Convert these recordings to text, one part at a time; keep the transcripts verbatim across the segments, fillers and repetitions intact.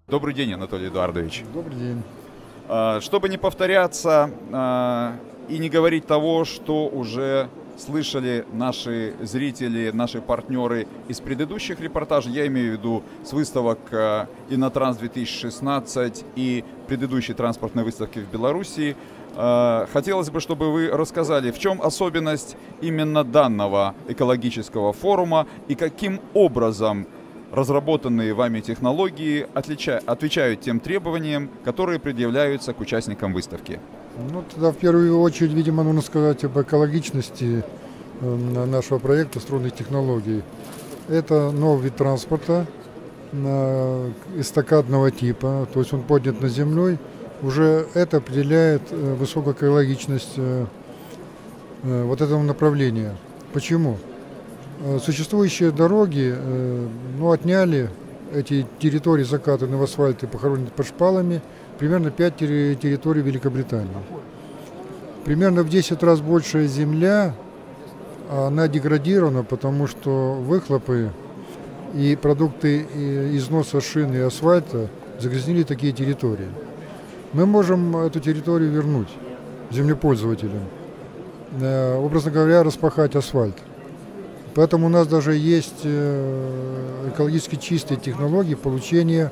Добрый день, Анатолий Эдуардович. Добрый день. Чтобы не повторяться и не говорить того, что уже слышали наши зрители, наши партнеры из предыдущих репортажей, я имею в виду с выставок Иннотранс две тысячи шестнадцать и предыдущей транспортной выставки в Беларуси, хотелось бы, чтобы вы рассказали, в чем особенность именно данного экологического форума и каким образом разработанные вами технологии отлича... отвечают тем требованиям, которые предъявляются к участникам выставки. Ну, тогда в первую очередь, видимо, нужно сказать об экологичности э, нашего проекта струнных технологий. Это новый вид транспорта э, эстакадного типа, то есть он поднят над землей. Уже это определяет э, высокую экологичность э, э, вот этого направления. Почему? Существующие дороги э, ну, отняли эти территории, закатанные в асфальт и похоронены под шпалами, примерно пять территорий Великобритании. Примерно в десять раз большая земля, она деградирована, потому что выхлопы и продукты износа шин и асфальта загрязнили такие территории. Мы можем эту территорию вернуть землепользователям, э, образно говоря, распахать асфальт. Поэтому у нас даже есть экологически чистые технологии получения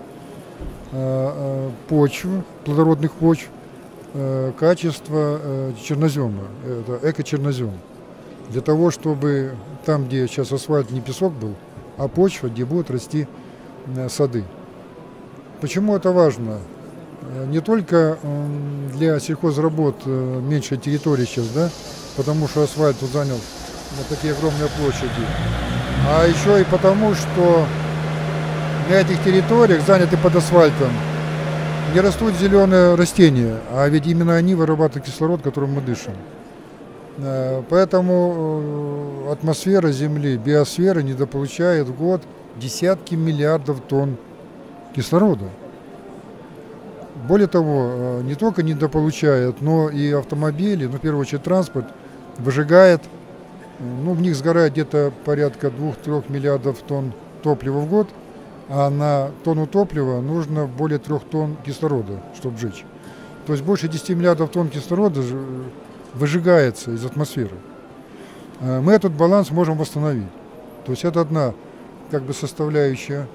почв, плодородных почв, качества чернозема, это эко-чернозем. Для того, чтобы там, где сейчас асфальт, не песок был, а почва, где будут расти сады. Почему это важно? Не только для сельхозработ меньшей территории сейчас, да, потому что асфальт тут занял на такие огромные площади, а еще и потому, что на этих территориях, занятых под асфальтом, не растут зеленые растения, а ведь именно они вырабатывают кислород, которым мы дышим. Поэтому атмосфера Земли, биосфера недополучает в год десятки миллиардов тонн кислорода. Более того, не только недополучает, но и автомобили, ну, в первую очередь транспорт, выжигает. Ну, в них сгорает где-то порядка двух-трёх миллиардов тонн топлива в год, а на тонну топлива нужно более трех тонн кислорода, чтобы сжечь. То есть больше десяти миллиардов тонн кислорода выжигается из атмосферы. Мы этот баланс можем восстановить. То есть это одна как бы составляющая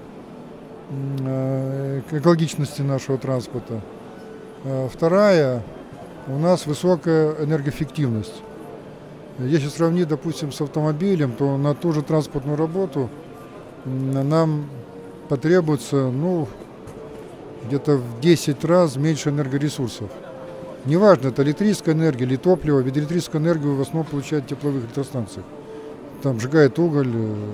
экологичности нашего транспорта. Вторая, у нас высокая энергоэффективность. Если сравнить, допустим, с автомобилем, то на ту же транспортную работу нам потребуется, ну, где-то в десять раз меньше энергоресурсов. Неважно, это электрическая энергия или топливо, ведь электрическую энергию в основном получают в тепловых электростанциях. Там сжигает уголь,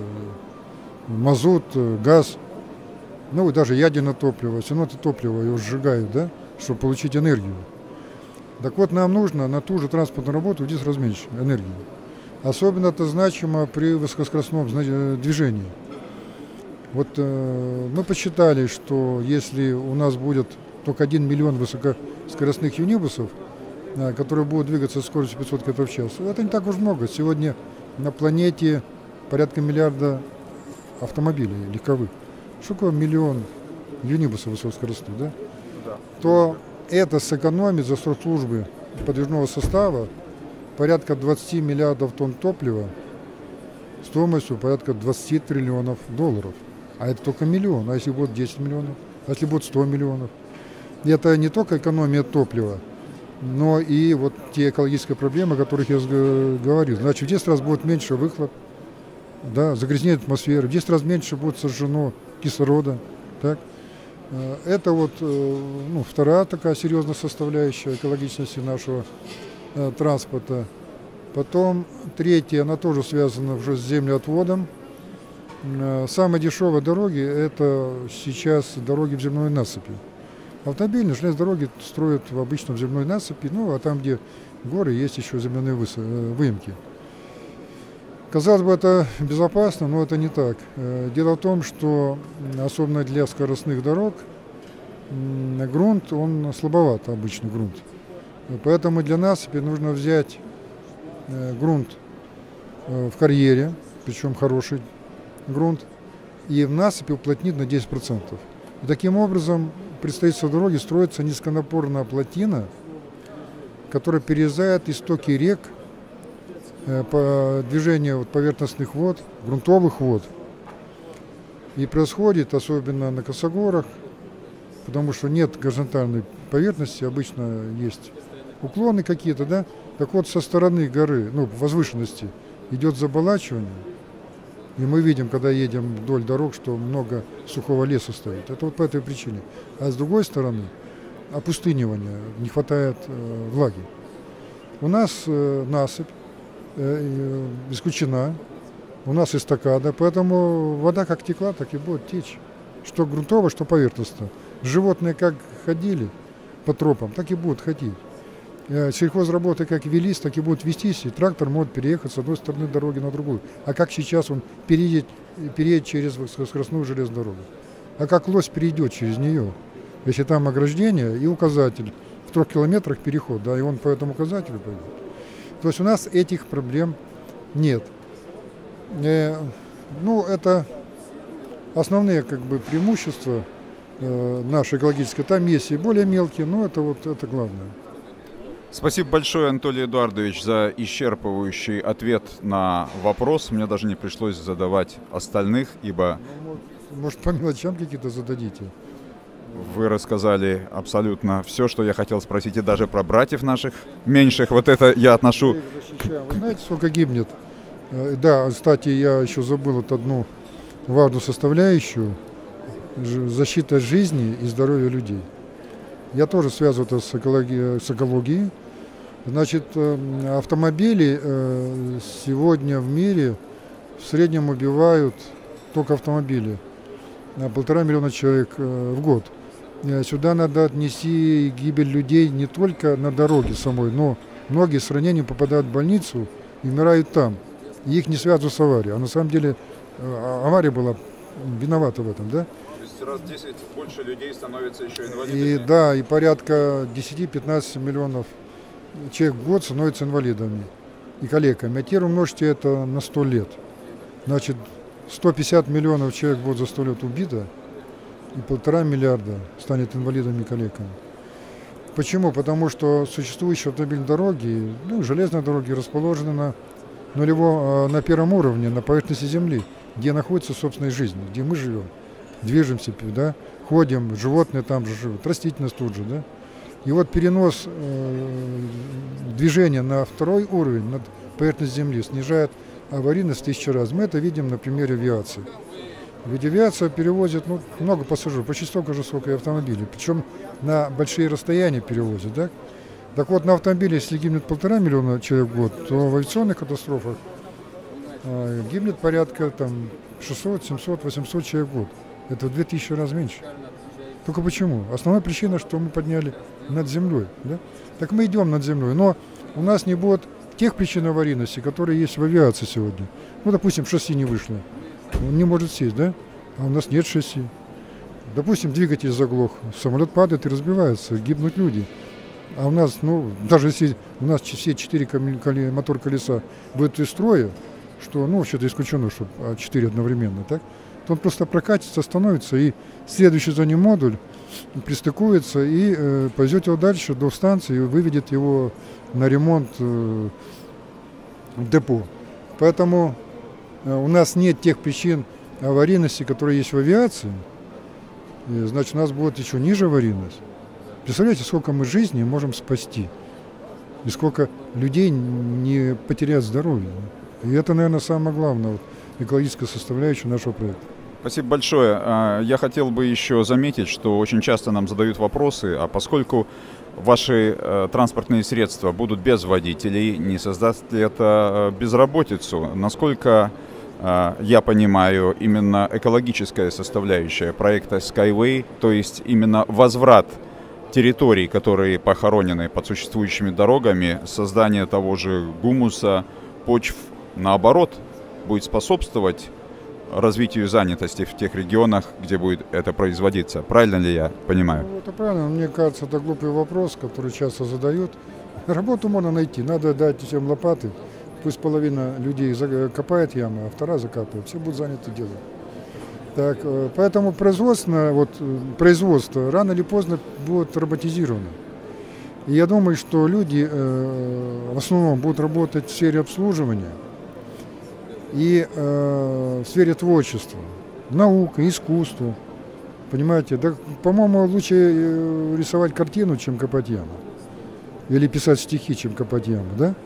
мазут, газ, ну и даже ядерное топливо. Все равно это топливо его сжигают, да, чтобы получить энергию. Так вот, нам нужно на ту же транспортную работу в десять раз меньше энергии. Особенно это значимо при высокоскоростном движении. Вот э, мы посчитали, что если у нас будет только один миллион высокоскоростных юнибусов, э, которые будут двигаться со скоростью пятьсот километров в час, это не так уж много. Сегодня на планете порядка миллиарда автомобилей легковых. Что такое миллион юнибусов высокоскоростных, да? Да. То это сэкономит за срок службы подвижного состава порядка двадцати миллиардов тонн топлива стоимостью порядка двадцати триллионов долларов. А это только миллион. А если будет десять миллионов? А если будет сто миллионов? И это не только экономия топлива, но и вот те экологические проблемы, о которых я говорил. Значит, в десять раз будет меньше выхлоп, да, загрязнение атмосферы, в десять раз меньше будет сожжено кислорода. Так? Это вот, ну, вторая такая серьезная составляющая экологичности нашего э, транспорта. Потом третья, она тоже связана уже с землеотводом. Э, самые дешевые дороги — это сейчас дороги в земной насыпи. Автомобильные железные дороги строят в обычном земной насыпи, ну а там, где горы, есть еще земляные выс... выемки. Казалось бы, это безопасно, но это не так. Дело в том, что особенно для скоростных дорог грунт, он слабоват, обычный грунт. Поэтому для насыпи нужно взять грунт в карьере, причем хороший грунт, и в насыпи уплотнить на десять процентов. И таким образом при строительстве дороги строится низконапорная плотина, которая перерезает истоки рек по движению поверхностных вод, грунтовых вод. И происходит, особенно на косогорах, потому что нет горизонтальной поверхности, обычно есть уклоны какие-то, да? Так вот, со стороны горы, ну, возвышенности, идет заболачивание. И мы видим, когда едем вдоль дорог, что много сухого леса стоит. Это вот по этой причине. А с другой стороны, опустынивание, не хватает э, влаги. У нас э, насыпь э, исключена, у нас эстакада, поэтому вода как текла, так и будет течь. Что грунтово, что поверхностно. Животные как ходили по тропам, так и будут ходить. Сельхозработы как велись, так и будут вестись, и трактор может переехать с одной стороны дороги на другую. А как сейчас он переедет, переедет через скоростную железную дорогу? А как лось перейдет через нее? Если там ограждение и указатель, в трех километрах переход, да, и он по этому указателю пойдет. То есть у нас этих проблем нет. Э, ну, это основные как бы преимущества э, нашей экологической. Там есть и более мелкие, но это вот это главное. Спасибо большое, Анатолий Эдуардович, за исчерпывающий ответ на вопрос. Мне даже не пришлось задавать остальных, ибо... Ну, может, по мелочам какие-то зададите? Вы рассказали абсолютно все, что я хотел спросить, и даже про братьев наших меньших. Вот это я отношу... Вы знаете, сколько гибнет? Да, кстати, я еще забыл вот одну важную составляющую. Защита жизни и здоровья людей. Я тоже связываю это с экологией, с экологией. Значит, автомобили сегодня в мире в среднем убивают только автомобили на полтора миллиона человек в год. Сюда надо отнести гибель людей не только на дороге самой, но многие с ранением попадают в больницу и умирают там. И их не связывают с аварией. А на самом деле авария была виновата в этом, да? Раз в десять больше людей становится еще инвалидами. И да, и порядка десять-пятнадцать миллионов человек в год становятся инвалидами и калеками. А теперь умножьте это на сто лет. Значит, сто пятьдесят миллионов человек в год за сто лет убито, и полтора миллиарда станет инвалидами и калеками. Почему? Потому что существующие автомобильные дороги, ну, железные дороги расположены на, нулевом, на первом уровне, на поверхности Земли, где находится собственная жизнь, где мы живем. Движемся, да, ходим, животные там же живут, растительность тут же, да. И вот перенос э, движения на второй уровень, над поверхность Земли, снижает аварийность в тысячу раз. Мы это видим на примере авиации. Ведь авиация перевозит ну, много пассажиров, почти столько же, сколько и автомобилей. Причем на большие расстояния перевозят, да. Так вот, на автомобиле, если гибнет полтора миллиона человек в год, то в авиационных катастрофах э, гибнет порядка там шестьсот, семьсот, восемьсот человек в год. Это в две тысячи раз меньше. Только почему? Основная причина, что мы подняли над землей. Да? Так мы идем над землей, но у нас не будет тех причин аварийности, которые есть в авиации сегодня. Ну, допустим, шасси не вышло. Он не может сесть, да? А у нас нет шасси. Допустим, двигатель заглох, самолет падает и разбивается, гибнут люди. А у нас, ну, даже если у нас все четыре мотор колеса выйдут из строя, что, ну, вообще-то исключено, что четыре одновременно, так? То он просто прокатится, остановится, и следующий за ним модуль пристыкуется и э, повезет его дальше до станции и выведет его на ремонт э, в депо. Поэтому э, у нас нет тех причин аварийности, которые есть в авиации, и, значит, у нас будет еще ниже аварийность. Представляете, сколько мы жизней можем спасти, и сколько людей не потерять здоровье. И это, наверное, самое главное, вот, экологическая составляющая нашего проекта. Спасибо большое. Я хотел бы еще заметить, что очень часто нам задают вопросы, а поскольку ваши транспортные средства будут без водителей, не создаст ли это безработицу? Насколько я понимаю, именно экологическая составляющая проекта Skyway, то есть именно возврат территорий, которые похоронены под существующими дорогами, создание того же гумуса, почв, наоборот, будет способствовать развитию занятости в тех регионах, где будет это производиться. Правильно ли я понимаю? Ну, это правильно. Мне кажется, это глупый вопрос, который часто задают. Работу можно найти. Надо дать всем лопаты. Пусть половина людей копает ямы, а вторая закапывает. Все будут заняты делом. Так, поэтому производство, вот, производство рано или поздно будет роботизировано. И я думаю, что люди э, в основном будут работать в сфере обслуживания и э, в сфере творчества, наука, искусство. Понимаете, да, по-моему, лучше рисовать картину, чем копать яму. Или писать стихи, чем копать яму, да?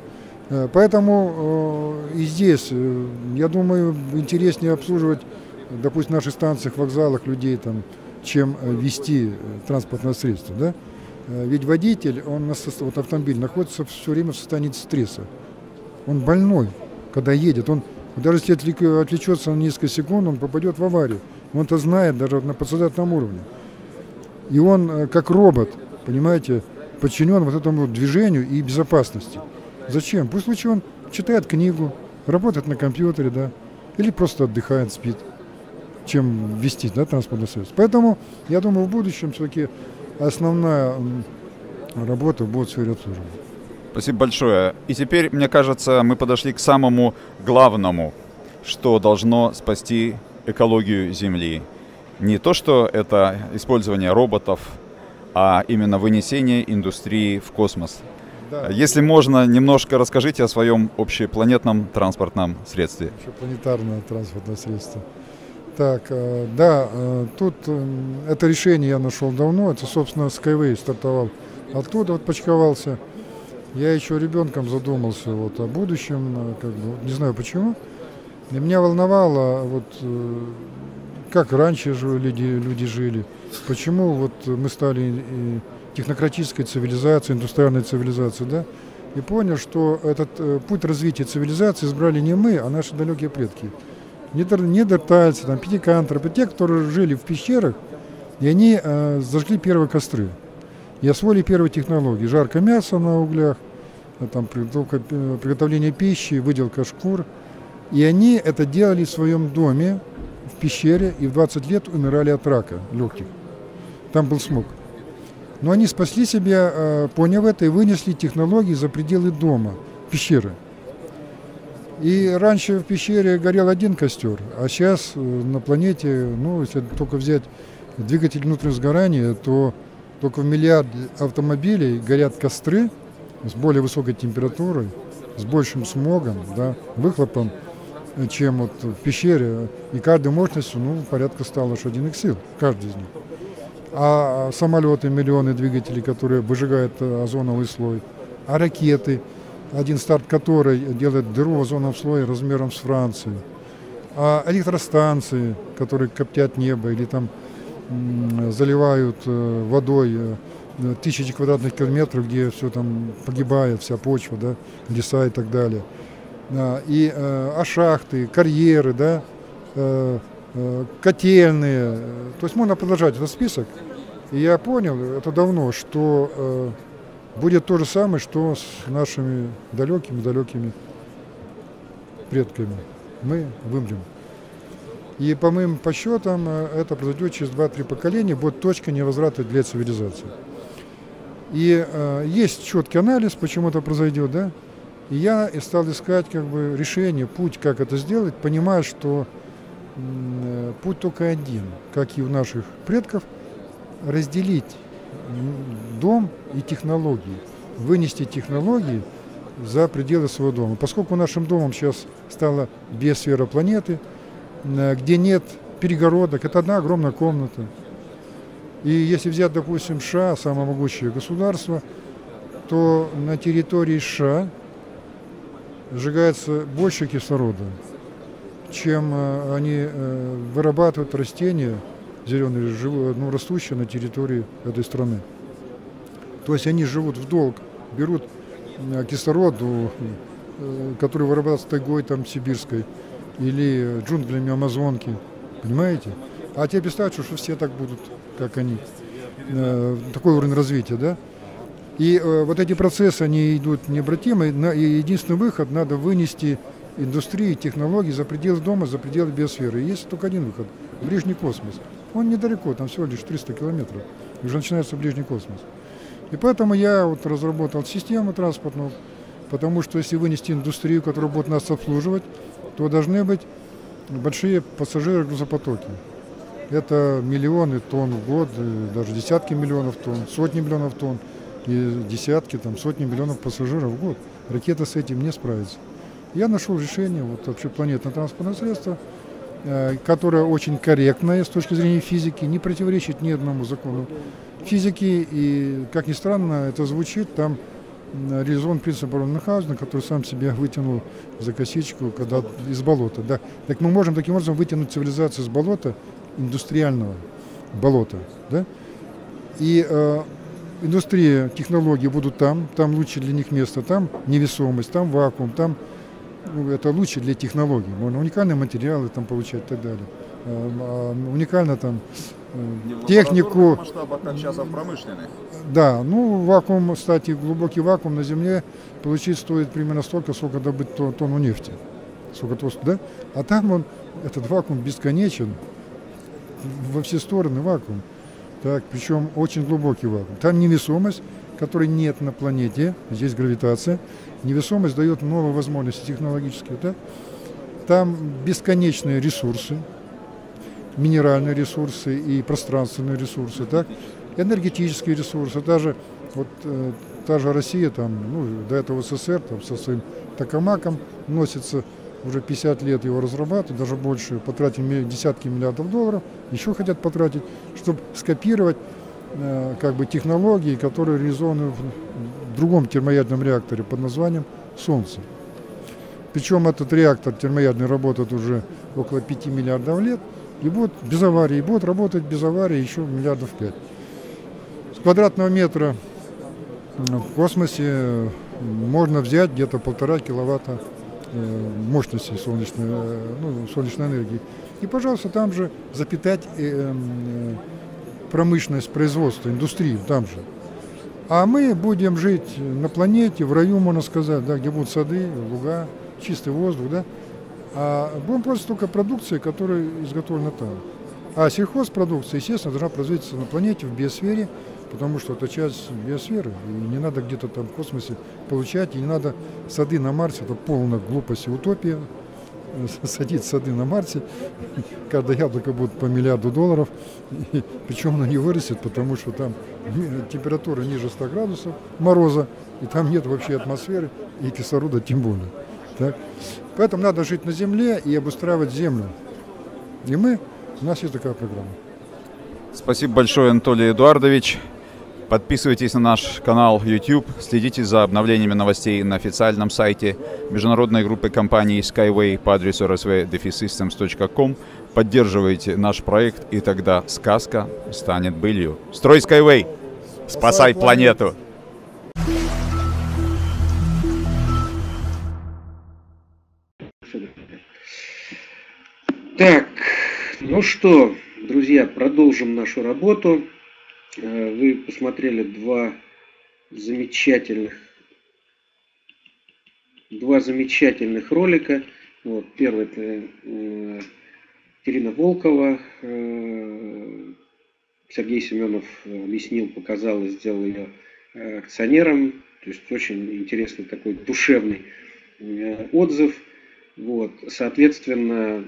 Поэтому э, и здесь, э, я думаю, интереснее обслуживать, допустим, на наших станциях, вокзалах людей, там, чем вести транспортное средство, да? Ведь водитель, он на, вот автомобиль находится все время в состоянии стресса. Он больной, когда едет. Он, даже если отвлечется на несколько секунд, он попадет в аварию. Он это знает даже на подсознательном уровне. И он, как робот, понимаете, подчинен вот этому движению и безопасности. Зачем? Пусть лучше он читает книгу, работает на компьютере, да, или просто отдыхает, спит, чем вести, да, транспортное средство. Поэтому, я думаю, в будущем все-таки основная работа будет в сфере обслуживания. Спасибо большое. И теперь, мне кажется, мы подошли к самому главному, что должно спасти экологию Земли. Не то, что это использование роботов, а именно вынесение индустрии в космос. Да. Если можно, немножко расскажите о своем общепланетном транспортном средстве. Общепланетарное транспортное средство. Так, да, тут это решение я нашел давно. Это, собственно, Skyway стартовал оттуда, вот почковался. Я еще ребенком задумался вот о будущем, как бы, не знаю почему. И меня волновало, вот, как раньше люди, люди жили, почему вот мы стали технократической цивилизацией, индустриальной цивилизацией, да? И понял, что этот путь развития цивилизации избрали не мы, а наши далекие предки. Неандертальцы, там, пятикантропы, те, которые жили в пещерах, и они э, зажгли первые костры. И освоили первые технологии. Жарко мясо на углях, там, приготовление пищи, выделка шкур. И они это делали в своем доме, в пещере, и в двадцать лет умирали от рака легких. Там был смог. Но они спасли себя, э, поняв это, и вынесли технологии за пределы дома, пещеры. И раньше в пещере горел один костер, а сейчас на планете, ну, если только взять двигатель внутреннего сгорания, то только в миллиарде автомобилей горят костры с более высокой температурой, с большим смогом, да, выхлопом, чем вот в пещере. И каждой мощностью, ну, порядка ста лошадиных сил, каждый из них. А самолеты, миллионы двигателей, которые выжигают озоновый слой, а ракеты, один старт которой делает дыру в озоновом слое размером с Францию, а электростанции, которые коптят небо или там м, заливают э, водой э, тысячи квадратных километров, где все там погибает, вся почва, да, леса и так далее. А, и, э, а шахты, карьеры, да, э, э, котельные. То есть можно продолжать этот список. И я понял, это давно, что э, будет то же самое, что с нашими далекими-далекими предками. Мы вымрем. И по моим подсчетам, это произойдет через два-три поколения, будет точка невозврата для цивилизации. И э, есть четкий анализ, почему это произойдет, да? И я стал искать как бы решение, путь, как это сделать, понимая, что э, путь только один, как и у наших предков, разделить дом и технологии, вынести технологии за пределы своего дома. Поскольку нашим домом сейчас стала биосфера планеты, где нет перегородок, это одна огромная комната. И если взять, допустим, США, самое могучее государство, то на территории США сжигается больше кислорода, чем они вырабатывают растения зеленые, ну, растущие на территории этой страны. То есть они живут в долг, берут кислород, который вырабатывается тайгой там, сибирской или джунглями Амазонки, понимаете? А теперь представьте, что все так будут, как они, такой уровень развития, да? И вот эти процессы, они идут необратимо, и единственный выход, надо вынести индустрии, технологии за пределы дома, за пределы биосферы. И есть только один выход – ближний космос. Он недалеко, там всего лишь триста километров, и уже начинается ближний космос. И поэтому я вот разработал систему транспортную, потому что если вынести индустрию, которая будет нас обслуживать, то должны быть большие пассажиры грузопотоки. Это миллионы тонн в год, даже десятки миллионов тонн, сотни миллионов тонн и десятки, там, сотни миллионов пассажиров в год. Ракета с этим не справится. Я нашел решение, вот общепланетное транспортное средство, которое очень корректное с точки зрения физики, не противоречит ни одному закону физики. И, как ни странно это звучит, там реализован принцип барона Мюнхгаузена, который сам себя вытянул за косичку когда, из болота. Да. Так мы можем таким образом вытянуть цивилизацию с болота, индустриального болота. Да? И э, индустрия, технологии будут там, там лучше для них место, там невесомость, там вакуум, там ну, это лучше для технологий. Можно уникальные материалы там получать и так далее. Э, э, уникально там э, технику. Масштаба, как сейчас, а в промышленных. Да, ну вакуум, кстати, глубокий вакуум на Земле получить стоит примерно столько, сколько добыть тонну нефти. Сколько толстый, да? А там он, этот вакуум бесконечен, во все стороны вакуум. Так, причем очень глубокий вакуум. Там невесомость, которой нет на планете, здесь гравитация. Невесомость дает новые возможности технологические. Да? Там бесконечные ресурсы, минеральные ресурсы и пространственные ресурсы. Так? Энергетические ресурсы, даже вот э, та же Россия, там, ну, до этого СССР там, со своим токамаком носится, уже пятьдесят лет его разрабатывают, даже больше, потратили десятки миллиардов долларов, еще хотят потратить, чтобы скопировать э, как бы технологии, которые реализованы в другом термоядерном реакторе под названием Солнце. Причем этот реактор термоядерный работает уже около пяти миллиардов лет, и будет без аварии, и будет работать без аварии еще миллиардов пять. С квадратного метра в космосе можно взять где-то полтора киловатта мощности солнечной, ну, солнечной энергии. И, пожалуйста, там же запитать промышленность, производство, индустрию там же. А мы будем жить на планете, в раю, можно сказать, да, где будут сады, луга, чистый воздух, да. А будем пользоваться только продукцией, которая изготовлена там. А сельхозпродукция, естественно, должна производиться на планете, в биосфере, потому что это часть биосферы. И не надо где-то там в космосе получать, и не надо сады на Марсе, это полная глупость и утопия. Садить сады на Марсе, каждое яблоко будет по миллиарду долларов, и, причем оно не вырастет, потому что там температура ниже ста градусов мороза, и там нет вообще атмосферы, и кислорода тем более. Так? Поэтому надо жить на Земле и обустраивать Землю. И мы, у нас есть такая программа. Спасибо большое, Анатолий Эдуардович. Подписывайтесь на наш канал YouTube, следите за обновлениями новостей на официальном сайте международной группы компаний Skyway по адресу эр эс ви дефис системс точка ком. Поддерживайте наш проект, и тогда сказка станет былью. Строй Skyway! Спасай планету! Так, ну что, друзья, продолжим нашу работу. Вы посмотрели два замечательных, два замечательных ролика. Вот, первый это э, Ирина Волкова. Э, Сергей Семенов объяснил, показал и сделал ее э, акционером. То есть очень интересный такой душевный э, отзыв. Вот, соответственно,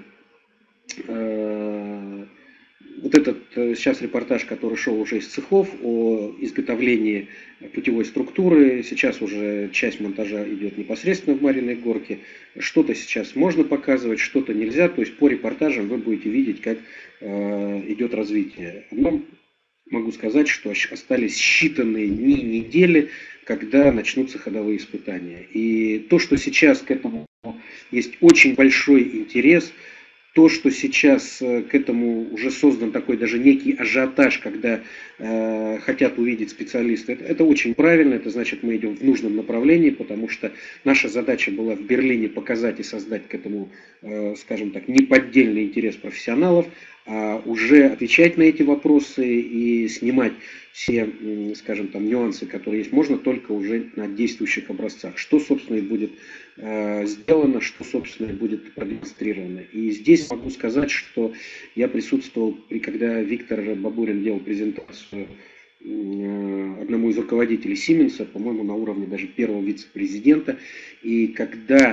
э, вот этот сейчас репортаж, который шел уже из цехов о изготовлении путевой структуры, сейчас уже часть монтажа идет непосредственно в Марьиной Горке. Что-то сейчас можно показывать, что-то нельзя. То есть по репортажам вы будете видеть, как э, идет развитие. Но могу сказать, что остались считанные дни, недели, когда начнутся ходовые испытания. И то, что сейчас к этому есть очень большой интерес, то, что сейчас к этому уже создан такой даже некий ажиотаж, когда э, хотят увидеть специалисты, это, это очень правильно, это значит, мы идем в нужном направлении, потому что наша задача была в Берлине показать и создать к этому, э, скажем так, неподдельный интерес профессионалов, а уже отвечать на эти вопросы и снимать все, скажем, там нюансы, которые есть, можно только уже на действующих образцах. Что, собственно, и будет э, сделано, что, собственно, и будет продемонстрировано. И здесь могу сказать, что я присутствовал, при, когда Виктор Бабурин делал презентацию э, одному из руководителей Сименса, по-моему, на уровне даже первого вице-президента. И когда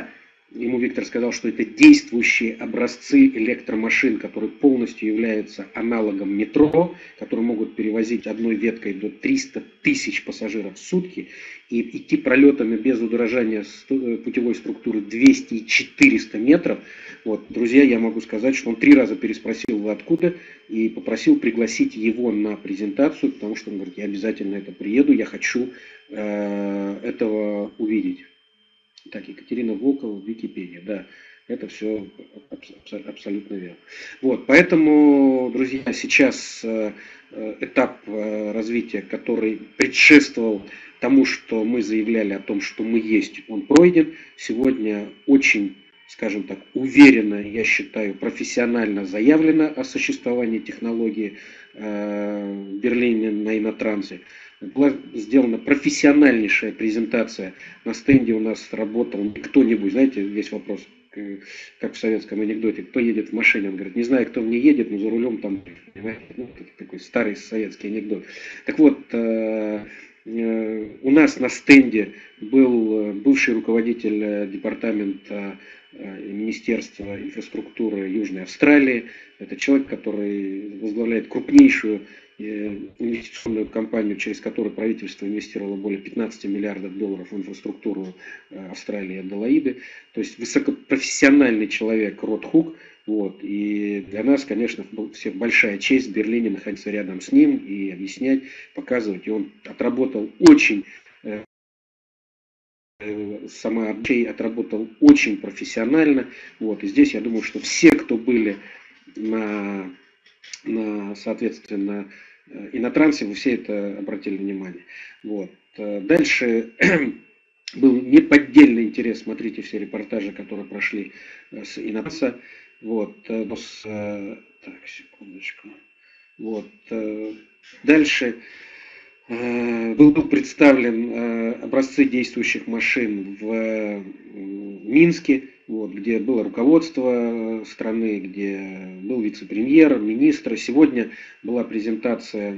ему Виктор сказал, что это действующие образцы электромашин, которые полностью являются аналогом метро, которые могут перевозить одной веткой до триста тысяч пассажиров в сутки и идти пролетами без удорожания путевой структуры двести и четыреста метров. Вот, друзья, я могу сказать, что он три раза переспросил, вы откуда, и попросил пригласить его на презентацию, потому что он говорит, я обязательно это приеду, я хочу э, этого увидеть. Так, Екатерина Волкова, Википедия, да, это все абсолютно верно. Вот, поэтому, друзья, сейчас этап развития, который предшествовал тому, что мы заявляли о том, что мы есть, он пройден. Сегодня очень, скажем так, уверенно, я считаю, профессионально заявлено о существовании технологии в Берлине на Инотрансе. Была сделана профессиональнейшая презентация. На стенде у нас работал не кто-нибудь. Знаете, весь вопрос, как в советском анекдоте, кто едет в машине. Он говорит, не знаю, кто мне едет, но за рулем там, понимаете, ну, такой старый советский анекдот. Так вот, у нас на стенде был бывший руководитель департамента Министерства инфраструктуры Южной Австралии. Это человек, который возглавляет крупнейшую инвестиционную компанию, через которую правительство инвестировало более пятнадцати миллиардов долларов в инфраструктуру Австралии, Аделаиды. То есть высокопрофессиональный человек Род Хук. Вот. И для нас, конечно, всех большая честь в Берлине находиться рядом с ним и объяснять, показывать. И он отработал очень, сама Арчей отработал очень профессионально. Вот. И здесь я думаю, что все, кто были на, на соответственно, и на трансе, вы все это обратили внимание. Вот. Дальше был неподдельный интерес, смотрите все репортажи, которые прошли с Инотранса. Вот. С, так, секундочку. Вот. Дальше был, был представлен образцы действующих машин в Минске, вот, где было руководство страны, где был вице-премьер, министр. Сегодня была презентация,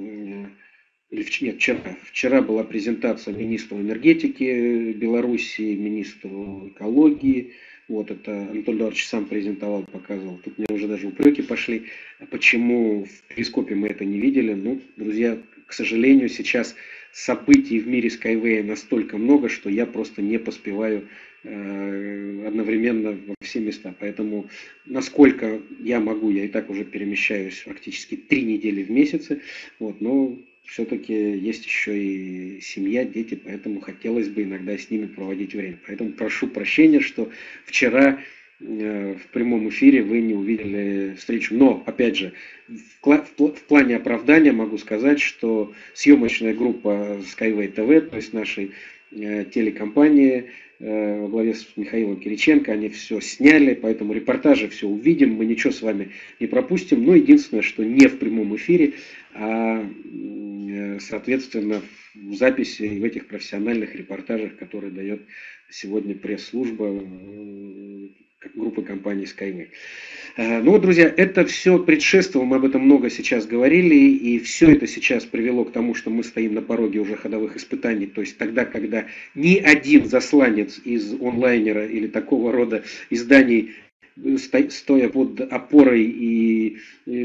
или нет, вчера, вчера была презентация министру энергетики Белоруссии, министру экологии. Вот это Анатолий Эдуардович сам презентовал, показывал. Тут мне уже даже упреки пошли. Почему в перископе мы это не видели? Ну, друзья, к сожалению, сейчас событий в мире Skyway настолько много, что я просто не поспеваю э, одновременно во все места. Поэтому насколько я могу, я и так уже перемещаюсь фактически три недели в месяц. Вот, но все-таки есть еще и семья, дети, поэтому хотелось бы иногда с ними проводить время. Поэтому прошу прощения, что вчера э, в прямом эфире вы не увидели встречу. Но, опять же, в, в, в плане оправдания могу сказать, что съемочная группа Skyway ти ви, то есть нашей э, телекомпании, э, во главе с Михаилом Кириченко, они все сняли, поэтому репортажи все увидим, мы ничего с вами не пропустим. Но единственное, что не в прямом эфире, а соответственно в записи и в этих профессиональных репортажах, которые дает сегодня пресс-служба группы компании Skyway. Ну вот, друзья, это все предшествовало, мы об этом много сейчас говорили, и все это сейчас привело к тому, что мы стоим на пороге уже ходовых испытаний, то есть тогда, когда ни один засланец из онлайнера или такого рода изданий, стоя под опорой и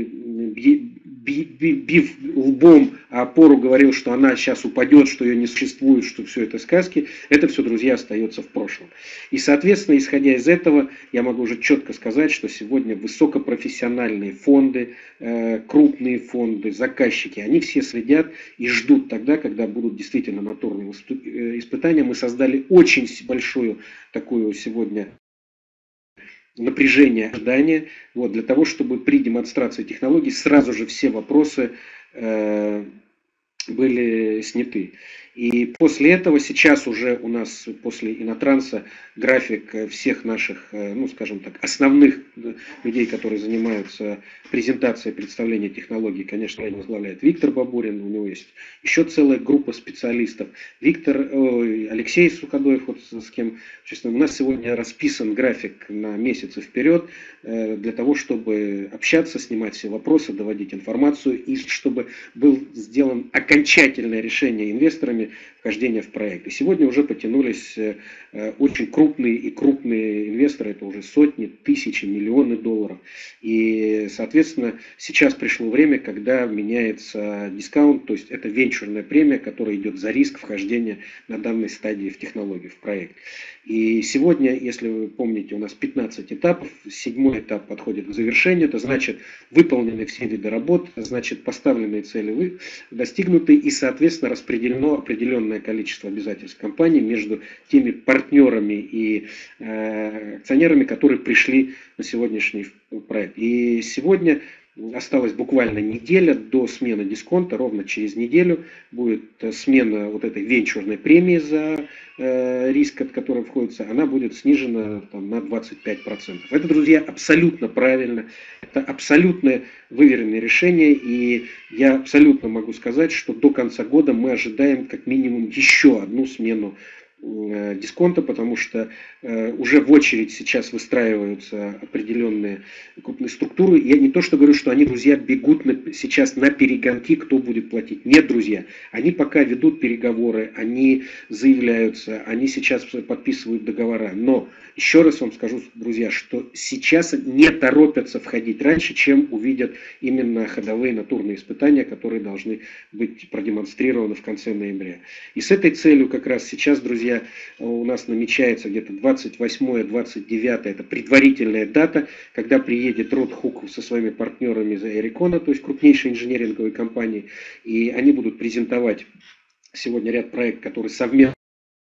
бив лбом опору, говорил, что она сейчас упадет, что ее не существует, что все это сказки, это все, друзья, остается в прошлом. И, соответственно, исходя из этого, я могу уже четко сказать, что сегодня высокопрофессиональные фонды, крупные фонды, заказчики, они все следят и ждут тогда, когда будут действительно моторные испытания. Мы создали очень большую такую сегодня напряжение, ожидания, вот, для того, чтобы при демонстрации технологий сразу же все вопросы э, были сняты. И после этого сейчас уже у нас, после Инотранса, график всех наших, ну скажем так, основных людей, которые занимаются презентацией, представлением технологий, конечно, возглавляет Виктор Бабурин, у него есть еще целая группа специалистов. Виктор, ой, Алексей Суходоев, вот с кем, честно, у нас сегодня расписан график на месяцы вперед, для того, чтобы общаться, снимать все вопросы, доводить информацию, и чтобы был сделан окончательный окончательное решение инвесторами вхождения в проект. И сегодня уже потянулись очень крупные и крупные инвесторы, это уже сотни, тысячи, миллионы долларов. И, соответственно, сейчас пришло время, когда меняется дискаунт, то есть это венчурная премия, которая идет за риск вхождения на данной стадии в технологию, в проект. И сегодня, если вы помните, у нас пятнадцать этапов, седьмой этап подходит к завершению, это значит выполнены все виды работ, значит поставленные цели вы достигнуты и, соответственно, распределено определенное количество обязательств компании между теми партнерами и э, акционерами, которые пришли на сегодняшний проект. И сегодня осталась буквально неделя до смены дисконта, ровно через неделю будет смена вот этой венчурной премии за э, риск, от которой входится, она будет снижена там, на двадцать пять процентов. Это, друзья, абсолютно правильно, это абсолютно выверенное решение, и я абсолютно могу сказать, что до конца года мы ожидаем как минимум еще одну смену дисконта, потому что э, уже в очередь сейчас выстраиваются определенные крупные структуры. Я не то что говорю, что они, друзья, бегут на, сейчас на перегонки, кто будет платить. Нет, друзья, они пока ведут переговоры, они заявляются, они сейчас подписывают договора. Но еще раз вам скажу, друзья, что сейчас не торопятся входить раньше, чем увидят именно ходовые натурные испытания, которые должны быть продемонстрированы в конце ноября. И с этой целью как раз сейчас, друзья, у нас намечается где-то двадцать восьмое — двадцать девятое, это предварительная дата, когда приедет Род Хук со своими партнерами из Эрикона, то есть крупнейшей инженеринговой компании, и они будут презентовать сегодня ряд проектов, которые совместно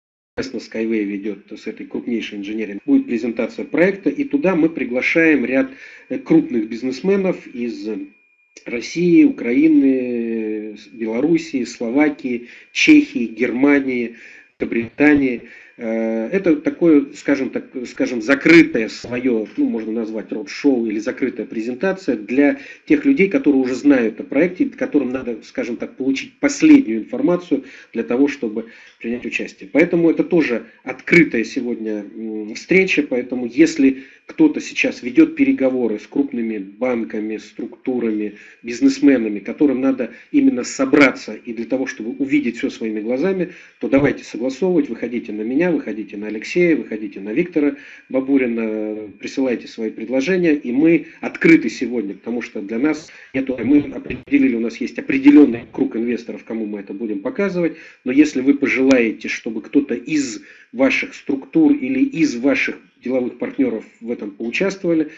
Skyway ведет с этой крупнейшей инженерингом. Будет презентация проекта, и туда мы приглашаем ряд крупных бизнесменов из России, Украины, Белоруссии, Словакии, Чехии, Германии, Британии. Это такое, скажем так, скажем, закрытое свое, ну, можно назвать род-шоу или закрытая презентация для тех людей, которые уже знают о проекте, которым надо, скажем так, получить последнюю информацию для того, чтобы принять участие. Поэтому это тоже открытая сегодня встреча, поэтому если кто-то сейчас ведет переговоры с крупными банками, структурами, бизнесменами, которым надо именно собраться и для того, чтобы увидеть все своими глазами, то давайте согласовывать, выходите на меня, выходите на Алексея, выходите на Виктора Бабурина, присылайте свои предложения, и мы открыты сегодня, потому что для нас нету, мы определили, у нас есть определенный круг инвесторов, кому мы это будем показывать, но если вы пожелаете, чтобы кто-то из ваших структур или из ваших деловых партнеров в этом поучаствовали,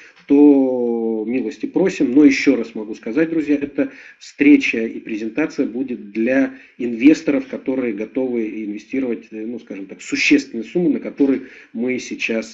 то милости просим. Но еще раз могу сказать, друзья, эта встреча и презентация будет для инвесторов, которые готовы инвестировать, ну, скажем так, существенные суммы, на которые мы сейчас,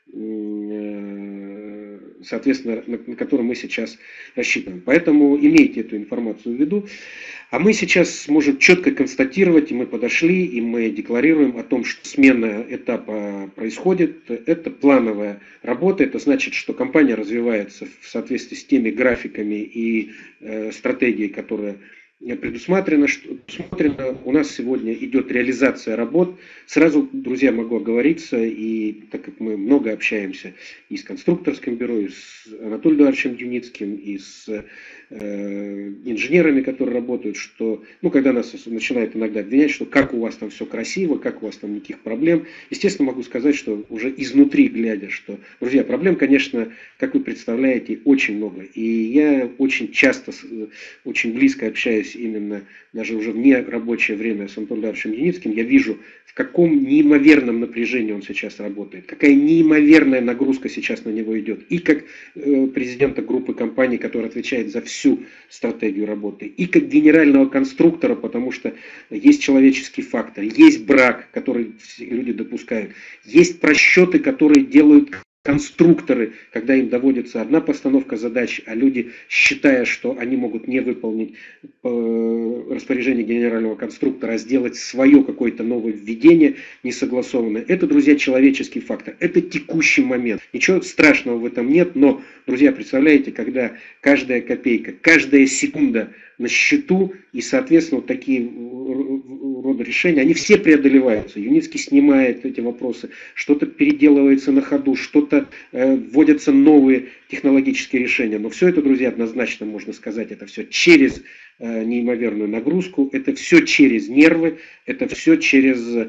соответственно, на которые мы сейчас рассчитываем. Поэтому имейте эту информацию в виду. А мы сейчас можем четко констатировать, и мы подошли, и мы декларируем о том, что смена этапа происходит. Это плановая работа, это значит, что компания развивается в соответствии с теми графиками и э, стратегией, которая предусмотрено, что предусмотрено. У нас сегодня идет реализация работ. Сразу, друзья, могу оговориться, и так как мы много общаемся и с конструкторским бюро, и с Анатолием Эдуардовичем Юницким, и с э, инженерами, которые работают, что, ну, когда нас начинают иногда обвинять, что как у вас там все красиво, как у вас там никаких проблем, естественно, могу сказать, что уже изнутри глядя, что, друзья, проблем, конечно, как вы представляете, очень много. И я очень часто, очень близко общаюсь именно даже уже в нерабочее время с Анатолием Эдуардовичем Юницким, я вижу, в каком неимоверном напряжении он сейчас работает, какая неимоверная нагрузка сейчас на него идет. И как э, президента группы компаний, который отвечает за всю стратегию работы, и как генерального конструктора, потому что есть человеческий фактор, есть брак, который люди допускают, есть просчеты, которые делают конструкторы, когда им доводится одна постановка задач, а люди, считая, что они могут не выполнить распоряжение генерального конструктора, а сделать свое какое-то новое введение несогласованное. Это, друзья, человеческий фактор. Это текущий момент. Ничего страшного в этом нет, но, друзья, представляете, когда каждая копейка, каждая секунда на счету, и, соответственно, вот такие рода решения, они все преодолеваются. Юницкий снимает эти вопросы, что-то переделывается на ходу, что-то э, вводятся новые технологические решения. Но все это, друзья, однозначно можно сказать, это все через э, неимоверную нагрузку, это все через нервы, это все через,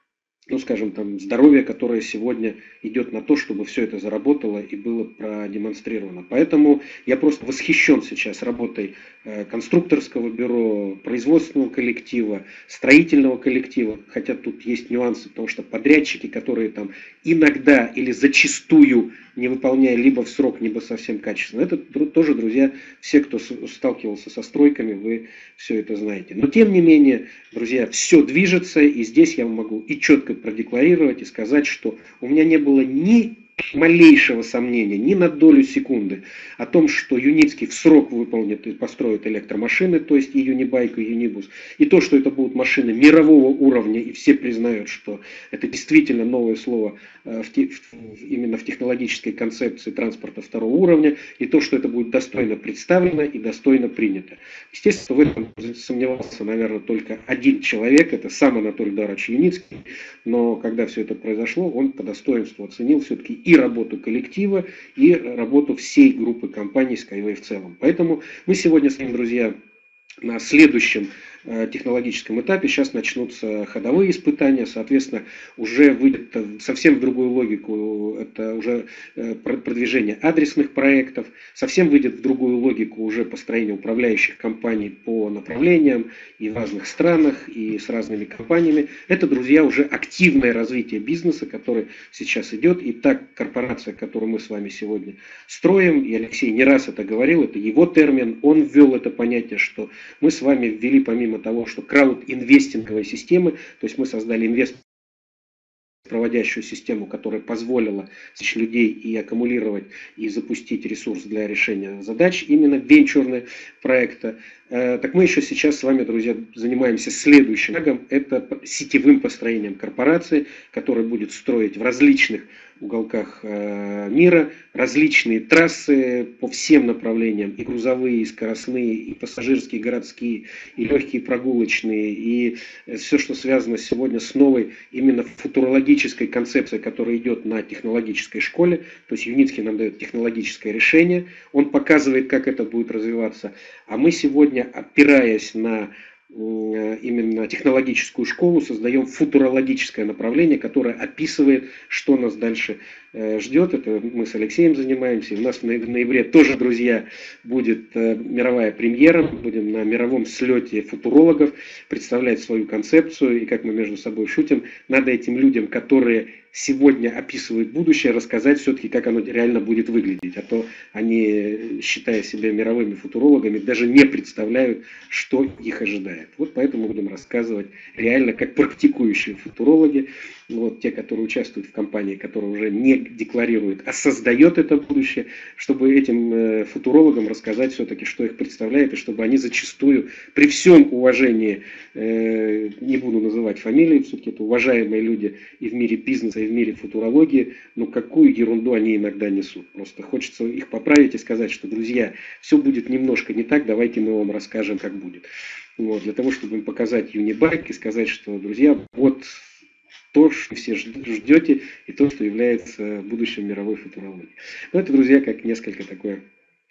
ну, скажем, там, здоровье, которое сегодня идет на то, чтобы все это заработало и было продемонстрировано. Поэтому я просто восхищен сейчас работой э, конструкторского бюро, производственного коллектива, строительного коллектива, хотя тут есть нюансы, потому что подрядчики, которые там иногда или зачастую не выполняя либо в срок, либо совсем качественно. Это тоже, друзья, все, кто сталкивался со стройками, вы все это знаете. Но тем не менее, друзья, все движется, и здесь я могу и четко продекларировать, и сказать, что у меня не было ни малейшего сомнения, ни на долю секунды о том, что Юницкий в срок выполнит и построит электромашины, то есть и Юнибайк, и Юнибус, и то, что это будут машины мирового уровня, и все признают, что это действительно новое слово в, в, именно в технологической концепции транспорта второго уровня, и то, что это будет достойно представлено и достойно принято. Естественно, в этом сомневался, наверное, только один человек, это сам Анатолий Эдуардович Юницкий, но когда все это произошло, он по достоинству оценил все-таки и работу коллектива, и работу всей группы компаний Skyway в целом. Поэтому мы сегодня с ним, друзья, на следующем технологическом этапе. Сейчас начнутся ходовые испытания, соответственно, уже выйдет совсем в другую логику, это уже продвижение адресных проектов, совсем выйдет в другую логику уже построение управляющих компаний по направлениям и в разных странах, и с разными компаниями. Это, друзья, уже активное развитие бизнеса, который сейчас идет, и та корпорация, которую мы с вами сегодня строим, и Алексей не раз это говорил, это его термин, он ввел это понятие, что мы с вами ввели помимо того, что крауд-инвестинговые системы, то есть мы создали инвест проводящую систему, которая позволила тысяч людей и аккумулировать, и запустить ресурс для решения задач именно венчурного проекта. Так мы еще сейчас с вами, друзья, занимаемся следующим шагом, это сетевым построением корпорации, которая будет строить в различных уголках мира различные трассы по всем направлениям, и грузовые, и скоростные, и пассажирские, и городские, и легкие прогулочные, и все, что связано сегодня с новой именно футурологической концепцией, которая идет на технологической школе. То есть Юницкий нам дает технологическое решение, он показывает, как это будет развиваться, а мы сегодня, опираясь на именно технологическую школу, создаем футурологическое направление, которое описывает, что нас дальше ждет. Это мы с Алексеем занимаемся. У нас в ноябре тоже, друзья, будет мировая премьера. Будем на мировом слете футурологов представлять свою концепцию. И как мы между собой шутим, надо этим людям, которые сегодня описывают будущее, рассказать все-таки, как оно реально будет выглядеть. А то они, считая себя мировыми футурологами, даже не представляют, что их ожидает. Вот поэтому будем рассказывать реально как практикующие футурологи, вот, те, которые участвуют в компании, которая уже не декларирует, а создает это будущее, чтобы этим э, футурологам рассказать все-таки, что их представляет, и чтобы они зачастую, при всем уважении, э, не буду называть фамилии, все-таки это уважаемые люди и в мире бизнеса, и в мире футурологии, но какую ерунду они иногда несут. Просто хочется их поправить и сказать, что, друзья, все будет немножко не так, давайте мы вам расскажем, как будет. Вот, для того, чтобы им показать Юнибайк и сказать, что, друзья, вот то, что все ждете, и то, что является будущим мировой футурологии. Но это, друзья, как несколько такое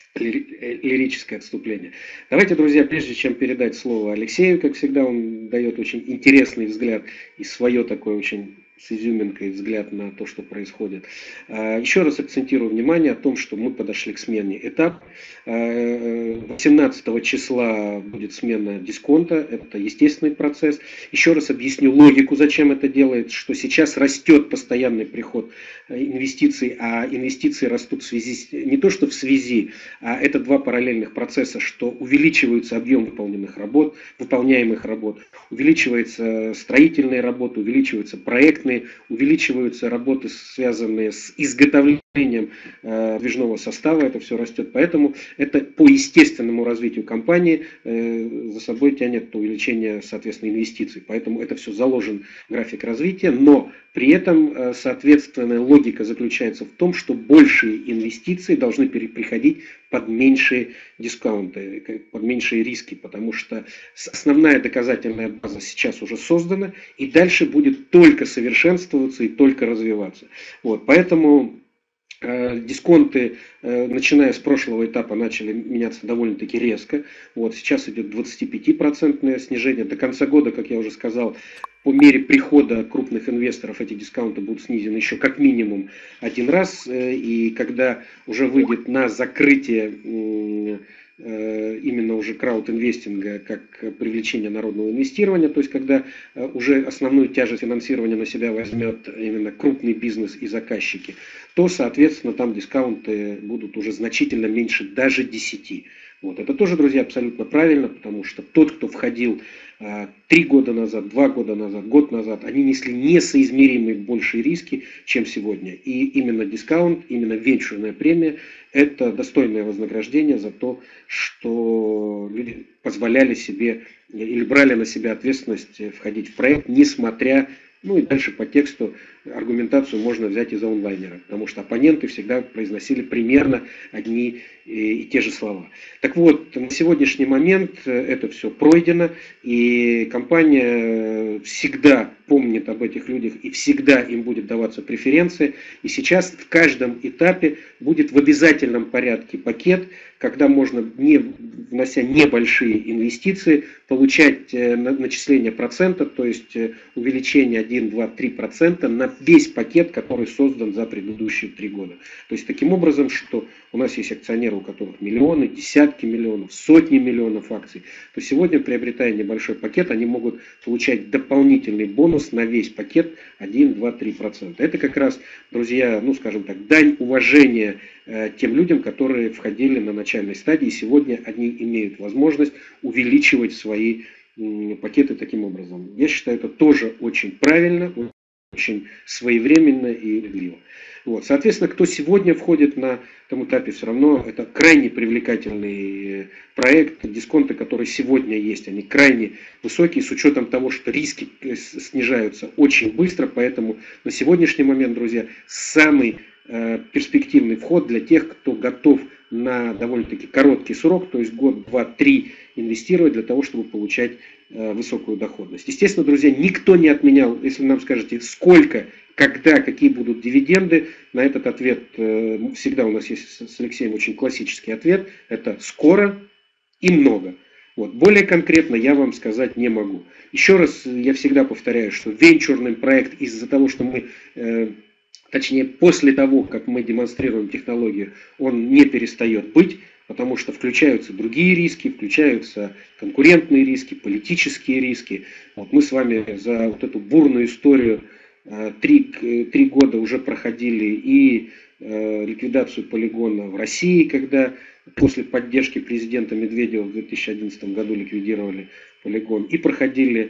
лирическое отступление. Давайте, друзья, прежде чем передать слово Алексею, как всегда, он дает очень интересный взгляд и свое такое очень с изюминкой взгляд на то, что происходит. Еще раз акцентирую внимание о том, что мы подошли к смене этап. восемнадцатого числа будет смена дисконта, это естественный процесс. Еще раз объясню логику, зачем это делает, что сейчас растет постоянный приход инвестиций, а инвестиции растут в связи, не то что в связи, а это два параллельных процесса, что увеличивается объем выполненных работ, выполняемых работ, увеличивается строительные работы, увеличиваются проектные, увеличиваются работы, связанные с изготовлением э, движного состава, это все растет. Поэтому это по естественному развитию компании э, за собой тянет увеличение, соответственно, инвестиций. Поэтому это все заложен график развития, но при этом, э, соответственно, логика заключается в том, что большие инвестиции должны приходить под меньшие дискаунты, под меньшие риски, потому что основная доказательная база сейчас уже создана, и дальше будет только совершенствоваться и только развиваться. Вот, поэтому э, дисконты, э, начиная с прошлого этапа, начали меняться довольно-таки резко. Вот, сейчас идет двадцатипятипроцентное снижение. До конца года, как я уже сказал, по мере прихода крупных инвесторов эти дискаунты будут снизены еще как минимум один раз. И когда уже выйдет на закрытие именно уже краудинвестинга как привлечение народного инвестирования, то есть когда уже основную тяжесть финансирования на себя возьмет именно крупный бизнес и заказчики, то, соответственно, там дискаунты будут уже значительно меньше даже десяти. Вот. Это тоже, друзья, абсолютно правильно, потому что тот, кто входил три года назад, два года назад, год назад, они несли несоизмеримые большие риски, чем сегодня. И именно дискаунт, именно венчурная премия – это достойное вознаграждение за то, что люди позволяли себе или брали на себя ответственность входить в проект, несмотря, ну и дальше по тексту аргументацию можно взять из онлайнера, потому что оппоненты всегда произносили примерно одни и те же слова. Так вот, на сегодняшний момент это все пройдено, и компания всегда помнит об этих людях, и всегда им будет даваться преференции. И сейчас в каждом этапе будет в обязательном порядке пакет, когда можно, не внося небольшие инвестиции, получать начисление процента, то есть увеличение один, два, три процента на весь пакет, который создан за предыдущие три года. То есть таким образом, что у нас есть акционеры, у которых миллионы, десятки миллионов, сотни миллионов акций, то сегодня, приобретая небольшой пакет, они могут получать дополнительный бонус на весь пакет один, два, три процента. Это как раз, друзья, ну скажем так, дань уважения э, тем людям, которые входили на начальной стадии, и сегодня они имеют возможность увеличивать свои э, пакеты таким образом. Я считаю, это тоже очень правильно, очень своевременно и справедливо. Вот. Соответственно, кто сегодня входит на этом этапе, все равно это крайне привлекательный проект. Дисконты, которые сегодня есть, они крайне высокие, с учетом того, что риски снижаются очень быстро. Поэтому на сегодняшний момент, друзья, самый э, перспективный вход для тех, кто готов на довольно-таки короткий срок, то есть год, два, три, инвестировать для того, чтобы получать э, высокую доходность. Естественно, друзья, никто не отменял, если нам скажете, сколько, когда, какие будут дивиденды, на этот ответ э, всегда у нас есть с Алексеем очень классический ответ, это скоро и много. Вот. Более конкретно я вам сказать не могу. Еще раз я всегда повторяю, что венчурный проект из-за того, что мы... Э, Точнее, после того, как мы демонстрируем технологию, он не перестает быть, потому что включаются другие риски, включаются конкурентные риски, политические риски. Вот мы с вами за вот эту бурную историю три, три года уже проходили и э, ликвидацию полигона в России, когда после поддержки президента Медведева в две тысячи одиннадцатом году ликвидировали полигон, и проходили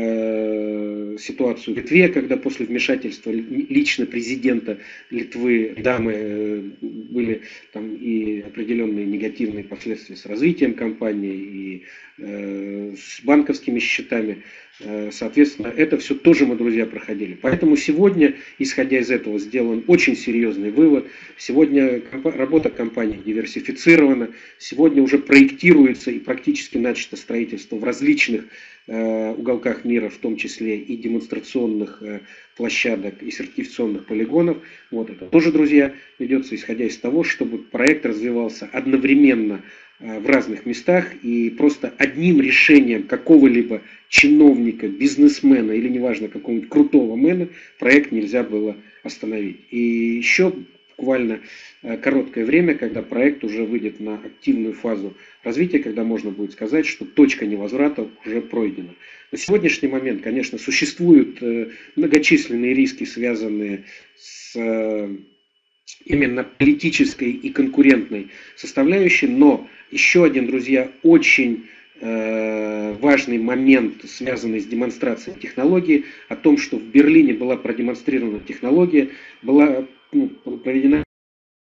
э, ситуацию в Литве, когда после вмешательства лично президента Литвы дамы э, были там и определенные негативные последствия с развитием компании и э, с банковскими счетами. Э, соответственно, это все тоже мы, друзья, проходили. Поэтому сегодня, исходя из этого, сделан очень серьезный вывод. Сегодня комп- работа компании диверсифицирована. Сегодня уже проектируется и практически начато строительство в различных э, уголках мира, в том числе и демонстрационных э, площадок и сертификационных полигонов. Вот это тоже, друзья, ведется исходя из того, чтобы проект развивался одновременно э, в разных местах, и просто одним решением какого-либо чиновника, бизнесмена или неважно какого-нибудь крутого мэна проект нельзя было остановить. И еще буквально короткое время, когда проект уже выйдет на активную фазу развития, когда можно будет сказать, что точка невозврата уже пройдена. На сегодняшний момент, конечно, существуют многочисленные риски, связанные с именно политической и конкурентной составляющей, но еще один, друзья, очень важный момент, связанный с демонстрацией технологии, о том, что в Берлине была продемонстрирована технология, была ну, проведена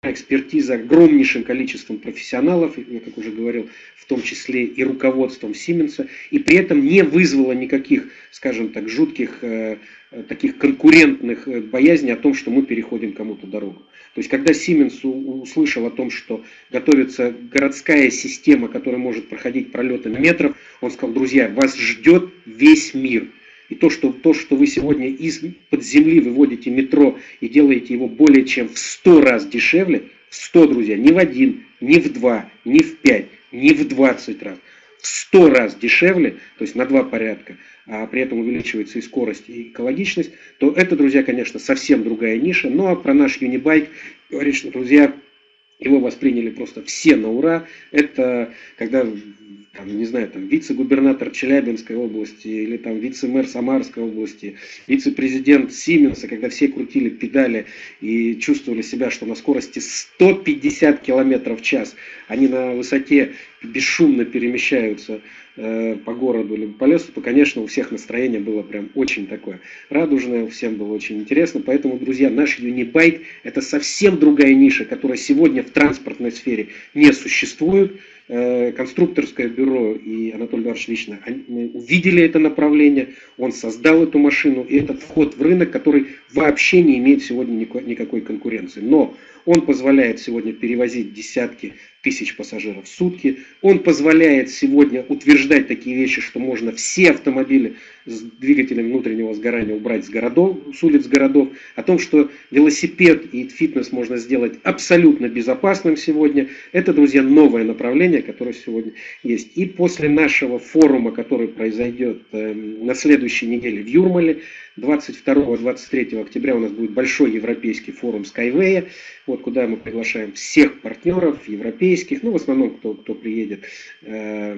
экспертиза огромнейшим количеством профессионалов, я как уже говорил, в том числе и руководством Сименса, и при этом не вызвала никаких, скажем так, жутких э, таких конкурентных боязней о том, что мы переходим кому-то дорогу. То есть, когда Siemens услышал о том, что готовится городская система, которая может проходить пролетами метров, он сказал: друзья, вас ждет весь мир. И то, что, то, что вы сегодня из-под земли выводите метро и делаете его более чем в сто раз дешевле, в сто, друзья, не в один, не в два, не в пять, не в двадцать раз, в сто раз дешевле, то есть на два порядка, а при этом увеличивается и скорость, и экологичность, то это, друзья, конечно, совсем другая ниша. Ну а про наш Юнибайк говорит, что, друзья, его восприняли просто все на ура. Это когда, там, не знаю, там, вице-губернатор Челябинской области или там вице-мэр Самарской области, вице-президент Сименса, когда все крутили педали и чувствовали себя, что на скорости сто пятьдесят километров в час они на высоте бесшумно перемещаются э, по городу или по лесу, то, конечно, у всех настроение было прям очень такое радужное, всем было очень интересно. Поэтому, друзья, наш Юнибайк — это совсем другая ниша, которая сегодня в транспортной сфере не существует. Э, конструкторское бюро и Анатолий Эдуардович лично они увидели это направление, он создал эту машину, и это вход в рынок, который вообще не имеет сегодня никакой, никакой конкуренции. Но он позволяет сегодня перевозить десятки тысяч пассажиров в сутки. Он позволяет сегодня утверждать такие вещи, что можно все автомобили с двигателем внутреннего сгорания убрать с городов, с улиц городов. О том, что велосипед и фитнес можно сделать абсолютно безопасным сегодня. Это, друзья, новое направление, которое сегодня есть. И после нашего форума, который произойдет на следующей неделе в Юрмале, двадцать второго — двадцать третьего октября у нас будет большой европейский форум Skyway, вот, куда мы приглашаем всех партнеров европейских, ну в основном кто, кто приедет э,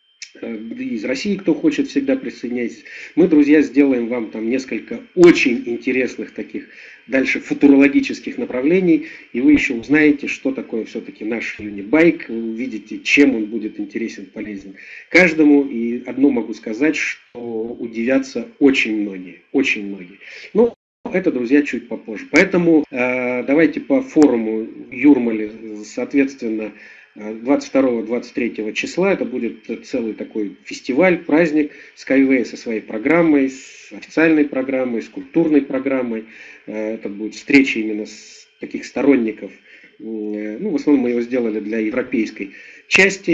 э, из России, кто хочет, всегда присоединяйтесь. Мы, друзья, сделаем вам там несколько очень интересных таких дальше футурологических направлений, и вы еще узнаете, что такое все-таки наш Юнибайк, вы увидите, чем он будет интересен, полезен каждому. И одно могу сказать, что удивятся очень многие, очень многие. Но это, друзья, чуть попозже. Поэтому э, давайте по форуму Юрмале, соответственно, двадцать второго — двадцать третьего числа, это будет целый такой фестиваль, праздник Skyway со своей программой, с официальной программой, с культурной программой. Это будет встреча именно с таких сторонников. Ну, в основном мы его сделали для европейской части.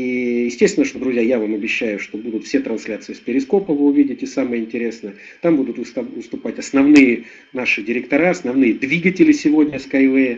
И естественно, что, друзья, я вам обещаю, что будут все трансляции с Перископа, вы увидите самое интересное. Там будут выступать основные наши директора, основные двигатели сегодня Skyway.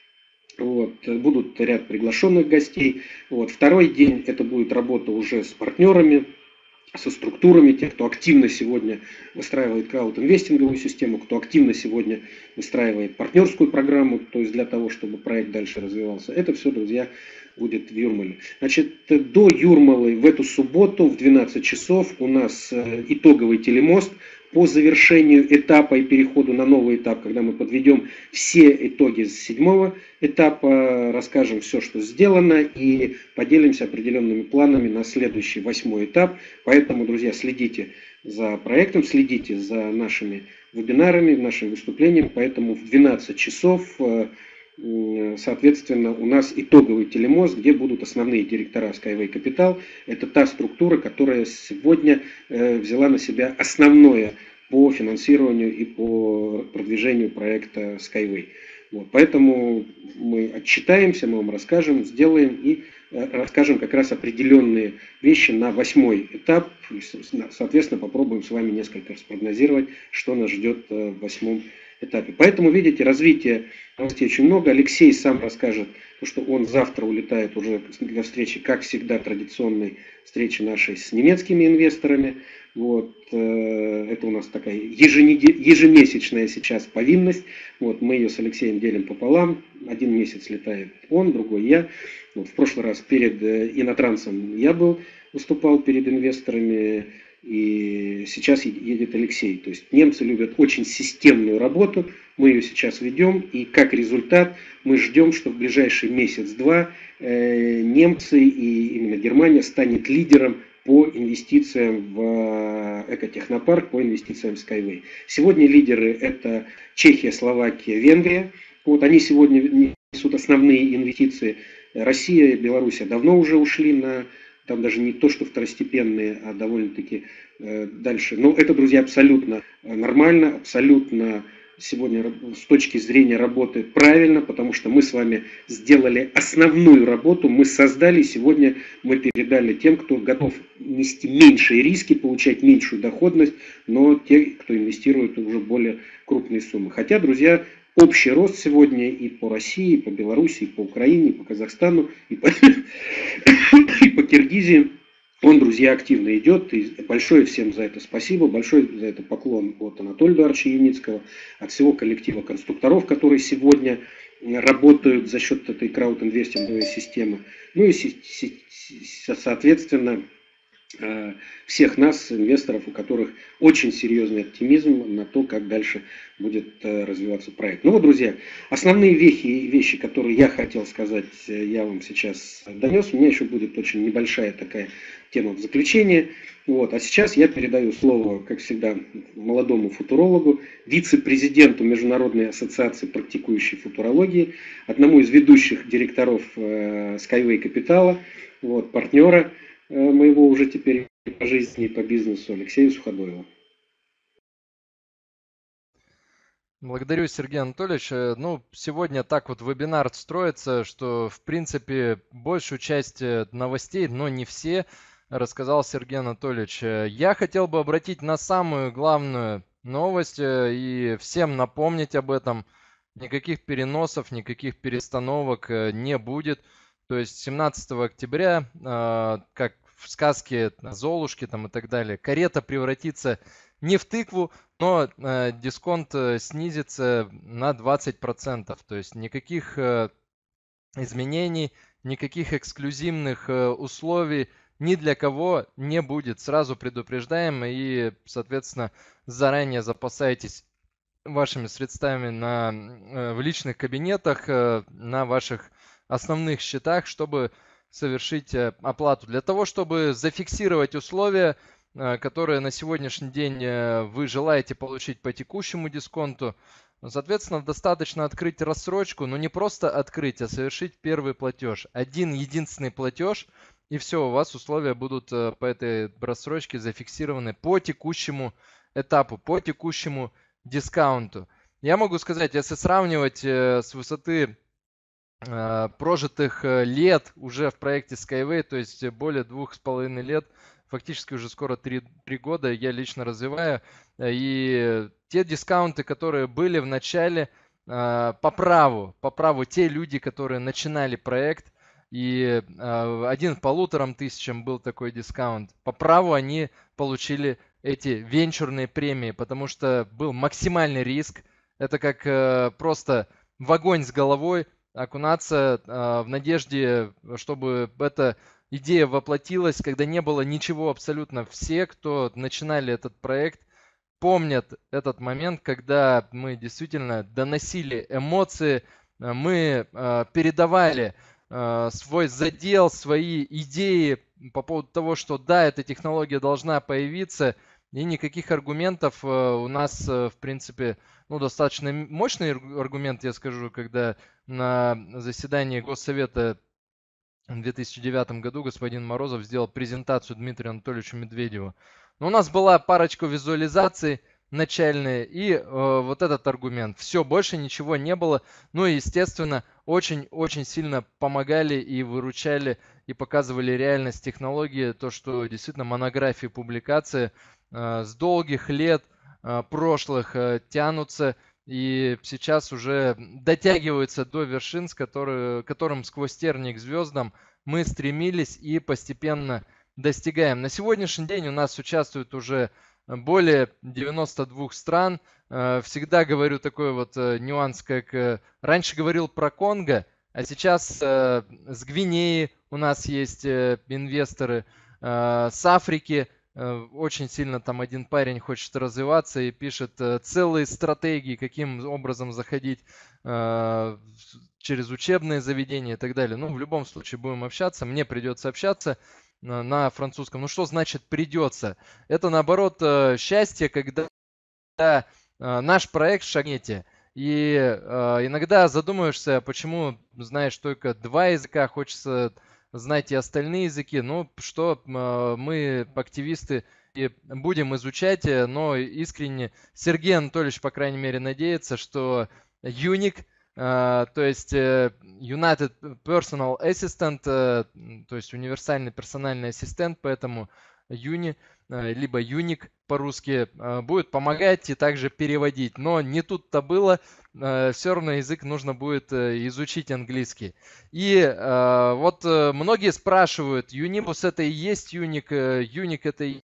Вот, будут ряд приглашенных гостей. Вот, второй день это будет работа уже с партнерами, со структурами, тех, кто активно сегодня выстраивает краудинвестинговую систему, кто активно сегодня выстраивает партнерскую программу, то есть для того, чтобы проект дальше развивался. Это все, друзья, будет в Юрмале. Значит, до Юрмалы в эту субботу в двенадцать часов у нас итоговый телемост по завершению этапа и переходу на новый этап, когда мы подведем все итоги с седьмого этапа, расскажем все, что сделано, и поделимся определенными планами на следующий восьмой этап. Поэтому, друзья, следите за проектом, следите за нашими вебинарами, нашими выступлениями. Поэтому в двенадцать часов, соответственно, у нас итоговый телемост, где будут основные директора Skyway Capital. Это та структура, которая сегодня взяла на себя основное по финансированию и по продвижению проекта Skyway. Вот, поэтому мы отчитаемся, мы вам расскажем, сделаем и расскажем как раз определенные вещи на восьмой этап. Соответственно, попробуем с вами несколько спрогнозировать, что нас ждет в восьмом этапе. Поэтому, видите, развития новостей очень много. Алексей сам расскажет, что он завтра улетает уже для встречи, как всегда, традиционной встречи нашей с немецкими инвесторами. Вот, это у нас такая ежемесячная сейчас повинность. Вот, мы ее с Алексеем делим пополам. Один месяц летает он, другой я. Вот, в прошлый раз перед Инотрансом я был, выступал перед инвесторами. И сейчас едет Алексей. То есть немцы любят очень системную работу. Мы ее сейчас ведем. И как результат мы ждем, что в ближайший месяц-два э, немцы и именно Германия станет лидером по инвестициям в экотехнопарк, по инвестициям в Skyway. Сегодня лидеры это Чехия, Словакия, Венгрия. Вот они сегодня несут несут основные инвестиции. Россия и Беларусь давно уже ушли на, там даже не то, что второстепенные, а довольно-таки э, дальше. Но это, друзья, абсолютно нормально, абсолютно сегодня с точки зрения работы правильно, потому что мы с вами сделали основную работу, мы создали, сегодня мы передали тем, кто готов нести меньшие риски, получать меньшую доходность, но те, кто инвестирует уже более крупные суммы. Хотя, друзья, общий рост сегодня и по России, и по Беларуси, и по Украине, и по Казахстану, и по, и по Киргизии, он, друзья, активно идет. И большое всем за это спасибо, большой за это поклон от Анатолия Эдуардовича Яницкого, от всего коллектива конструкторов, которые сегодня работают за счет этой краудинвестинговой системы. Ну и, соответственно, всех нас, инвесторов, у которых очень серьезный оптимизм на то, как дальше будет развиваться проект. Ну вот, друзья, основные вехи, вещи, которые я хотел сказать, я вам сейчас донес. У меня еще будет очень небольшая такая тема в заключение. Вот. А сейчас я передаю слово, как всегда, молодому футурологу, вице-президенту Международной ассоциации практикующей футурологии, одному из ведущих директоров Skyway Capital, вот, партнера моего уже теперь по жизни и по бизнесу, Алексею Суходоеву. Благодарю, Сергей Анатольевич. Ну, сегодня так вот вебинар строится, что, в принципе, большую часть новостей, но не все, рассказал Сергей Анатольевич. Я хотел бы обратить на самую главную новость и всем напомнить об этом. Никаких переносов, никаких перестановок не будет. То есть семнадцатого октября, как в сказке Золушки там и так далее, карета превратится не в тыкву, но дисконт снизится на двадцать процентов. То есть никаких изменений, никаких эксклюзивных условий ни для кого не будет. Сразу предупреждаем и, соответственно, заранее запасайтесь вашими средствами на, в личных кабинетах, на ваших основных счетах, чтобы совершить оплату. Для того, чтобы зафиксировать условия, которые на сегодняшний день вы желаете получить по текущему дисконту, соответственно, достаточно открыть рассрочку, но не просто открыть, а совершить первый платеж. Один единственный платеж, и все, у вас условия будут по этой рассрочке зафиксированы по текущему этапу, по текущему дискаунту. Я могу сказать, если сравнивать с высоты прожитых лет уже в проекте Skyway, то есть более двух с половиной лет, фактически уже скоро три, три года я лично развиваю. И те дискаунты, которые были в начале, по праву, по праву те люди, которые начинали проект, и один к полуторам тысячам был такой дискаунт, по праву они получили эти венчурные премии, потому что был максимальный риск. Это как просто в огонь с головой окунаться э, в надежде, чтобы эта идея воплотилась, когда не было ничего абсолютно. Все, кто начинали этот проект, помнят этот момент, когда мы действительно доносили эмоции, мы э, передавали э, свой задел, свои идеи по поводу того, что да, эта технология должна появиться, и никаких аргументов э, у нас, э, в принципе, ну, достаточно мощный аргумент, я скажу, когда на заседании Госсовета в две тысячи девятом году господин Морозов сделал презентацию Дмитрию Анатольевичу Медведеву. Но у нас была парочка визуализаций начальные и э, вот этот аргумент. Все, больше ничего не было. Ну и, естественно, очень-очень сильно помогали и выручали, и показывали реальность технологии, то, что действительно монографии, публикации э, с долгих лет э, прошлых э, тянутся, и сейчас уже дотягиваются до вершин, с который, которым сквозь терник к звездам мы стремились и постепенно достигаем. На сегодняшний день у нас участвует уже более девяноста двух стран. Всегда говорю такой вот нюанс, как раньше говорил про Конго, а сейчас с Гвинеи у нас есть инвесторы, с Африки. Очень сильно там один парень хочет развиваться и пишет целые стратегии, каким образом заходить э, через учебные заведения и так далее. Ну, в любом случае будем общаться. Мне придется общаться на, на французском. Ну, что значит придется? Это, наоборот, счастье, когда э, наш проект в Шагнете И э, иногда задумаешься, почему знаешь только два языка, хочется знать и остальные языки. Ну, что э, мы, активисты, и будем изучать, э, но искренне Сергей Анатольевич, по крайней мере, надеется, что Unic, э, то есть э, United Personal Assistant, э, то есть универсальный персональный ассистент, поэтому Uni, э, либо Unic по-русски, э, будет помогать и также переводить. Но не тут-то было, э, все равно язык нужно будет э, изучить английский. И э, вот э, многие спрашивают, Unibus это и есть Unic, э, Unic это и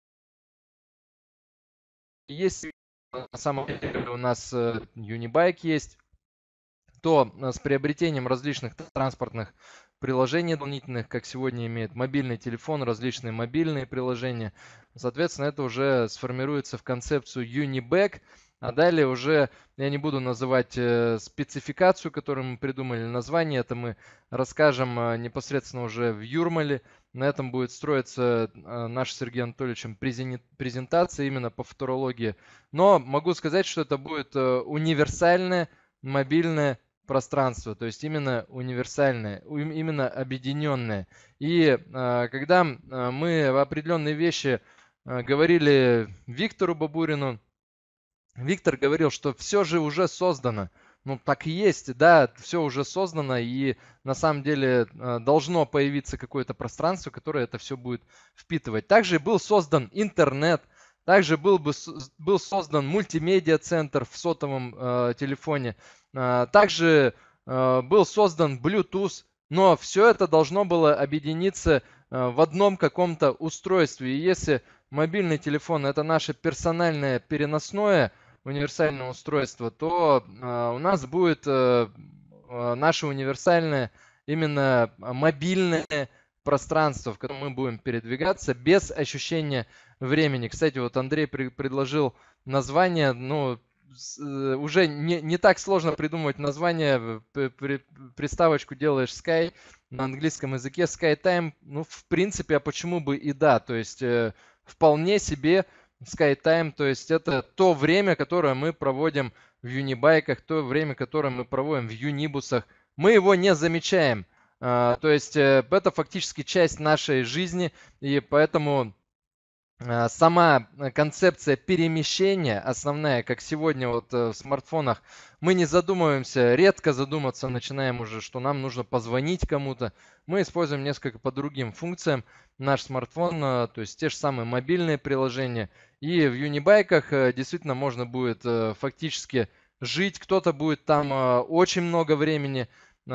есть, на самом деле у нас э, Unibike есть, то э, с приобретением различных транспортных приложений дополнительных, как сегодня имеет мобильный телефон, различные мобильные приложения, соответственно, это уже сформируется в концепцию Uniback, а далее уже я не буду называть э, спецификацию, которую мы придумали, название, это мы расскажем э, непосредственно уже в Юрмале. На этом будет строиться э, наш Сергей Анатольевичем презентация именно по футурологии. Но могу сказать, что это будет э, универсальное мобильное пространство, то есть именно универсальное, именно объединенное. И э, когда э, мы в определенные вещи э, говорили Виктору Бабурину, Виктор говорил, что все же уже создано. Ну, так и есть, да, все уже создано, и на самом деле э, должно появиться какое-то пространство, которое это все будет впитывать. Также был создан интернет, также был, бы, был создан мультимедиа-центр в сотовом э, телефоне, э, также э, был создан Bluetooth, но все это должно было объединиться э, в одном каком-то устройстве. И если мобильный телефон это наше персональное переносное универсальное устройство, то э, у нас будет э, э, наше универсальное именно мобильное пространство, в котором мы будем передвигаться без ощущения времени. Кстати, вот Андрей при, предложил название, ну, с, э, уже не, не так сложно придумывать название, при, при, приставочку делаешь Sky на английском языке, SkyTime, ну, в принципе, а почему бы и да, то есть э, вполне себе SkyTime, то есть это то время, которое мы проводим в юнибайках, то время, которое мы проводим в юнибусах, мы его не замечаем. То есть это фактически часть нашей жизни, и поэтому сама концепция перемещения, основная, как сегодня вот в смартфонах, мы не задумываемся, редко задуматься начинаем уже, что нам нужно позвонить кому-то. Мы используем несколько по другим функциям наш смартфон, то есть те же самые мобильные приложения. И в юнибайках действительно можно будет фактически жить, кто-то будет там очень много времени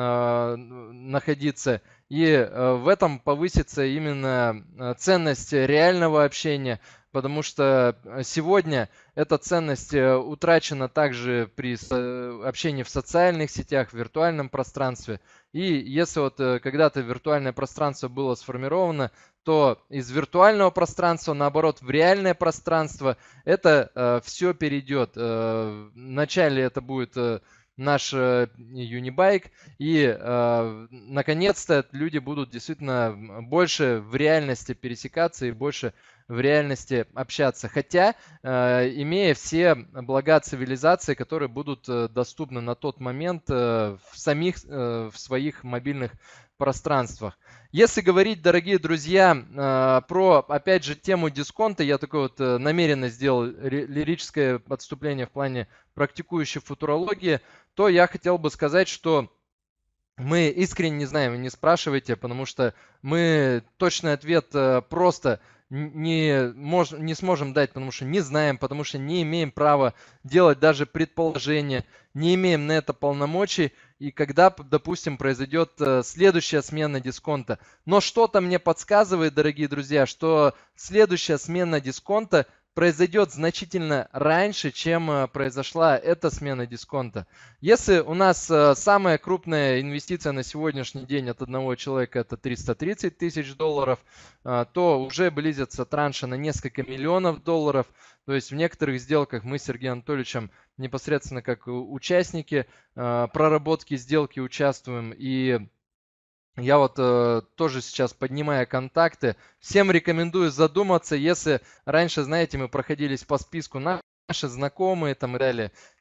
находиться, и в этом повысится именно ценность реального общения, потому что сегодня эта ценность утрачена также при общении в социальных сетях, в виртуальном пространстве. И если вот когда-то виртуальное пространство было сформировано, то из виртуального пространства, наоборот, в реальное пространство это все перейдет. Вначале это будет наш юнибайк, и э, наконец-то люди будут действительно больше в реальности пересекаться и больше в реальности общаться, хотя э, имея все блага цивилизации, которые будут э, доступны на тот момент э, в самих э, в своих мобильных пространствах. Если говорить, дорогие друзья, э, про, опять же, тему дисконта, я такое вот э, намеренно сделал лирическое отступление в плане практикующей футурологии, то я хотел бы сказать, что мы искренне не знаем, не спрашивайте, потому что мы точный ответ просто не, мож, не сможем дать, потому что не знаем, потому что не имеем права делать даже предположения, не имеем на это полномочий, и когда, допустим, произойдет следующая смена дисконта. Но что-то мне подсказывает, дорогие друзья, что следующая смена дисконта произойдет значительно раньше, чем произошла эта смена дисконта. Если у нас самая крупная инвестиция на сегодняшний день от одного человека это триста тридцать тысяч долларов, то уже близятся транши на несколько миллионов долларов. То есть в некоторых сделках мы с Сергеем Анатольевичем непосредственно как участники проработки сделки участвуем. И я вот э, тоже сейчас поднимаю контакты. Всем рекомендую задуматься, если раньше, знаете, мы проходились по списку наши знакомые там и далее.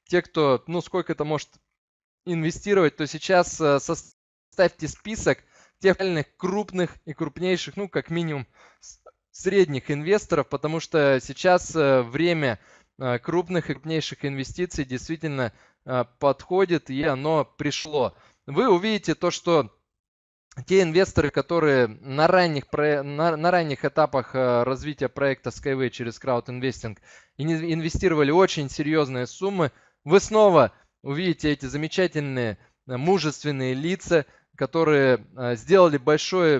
те, кто, ну, сколько это может инвестировать, то сейчас э, составьте список тех реальных крупных и крупнейших, ну, как минимум, с- средних инвесторов, потому что сейчас э, время э, крупных и крупнейших инвестиций действительно э, подходит, и оно пришло. Вы увидите то, что те инвесторы, которые на ранних, про- на, на ранних этапах э, развития проекта Skyway через краудинвестинг ини- инвестировали очень серьезные суммы, вы снова увидите эти замечательные э, мужественные лица, которые э, сделали большой,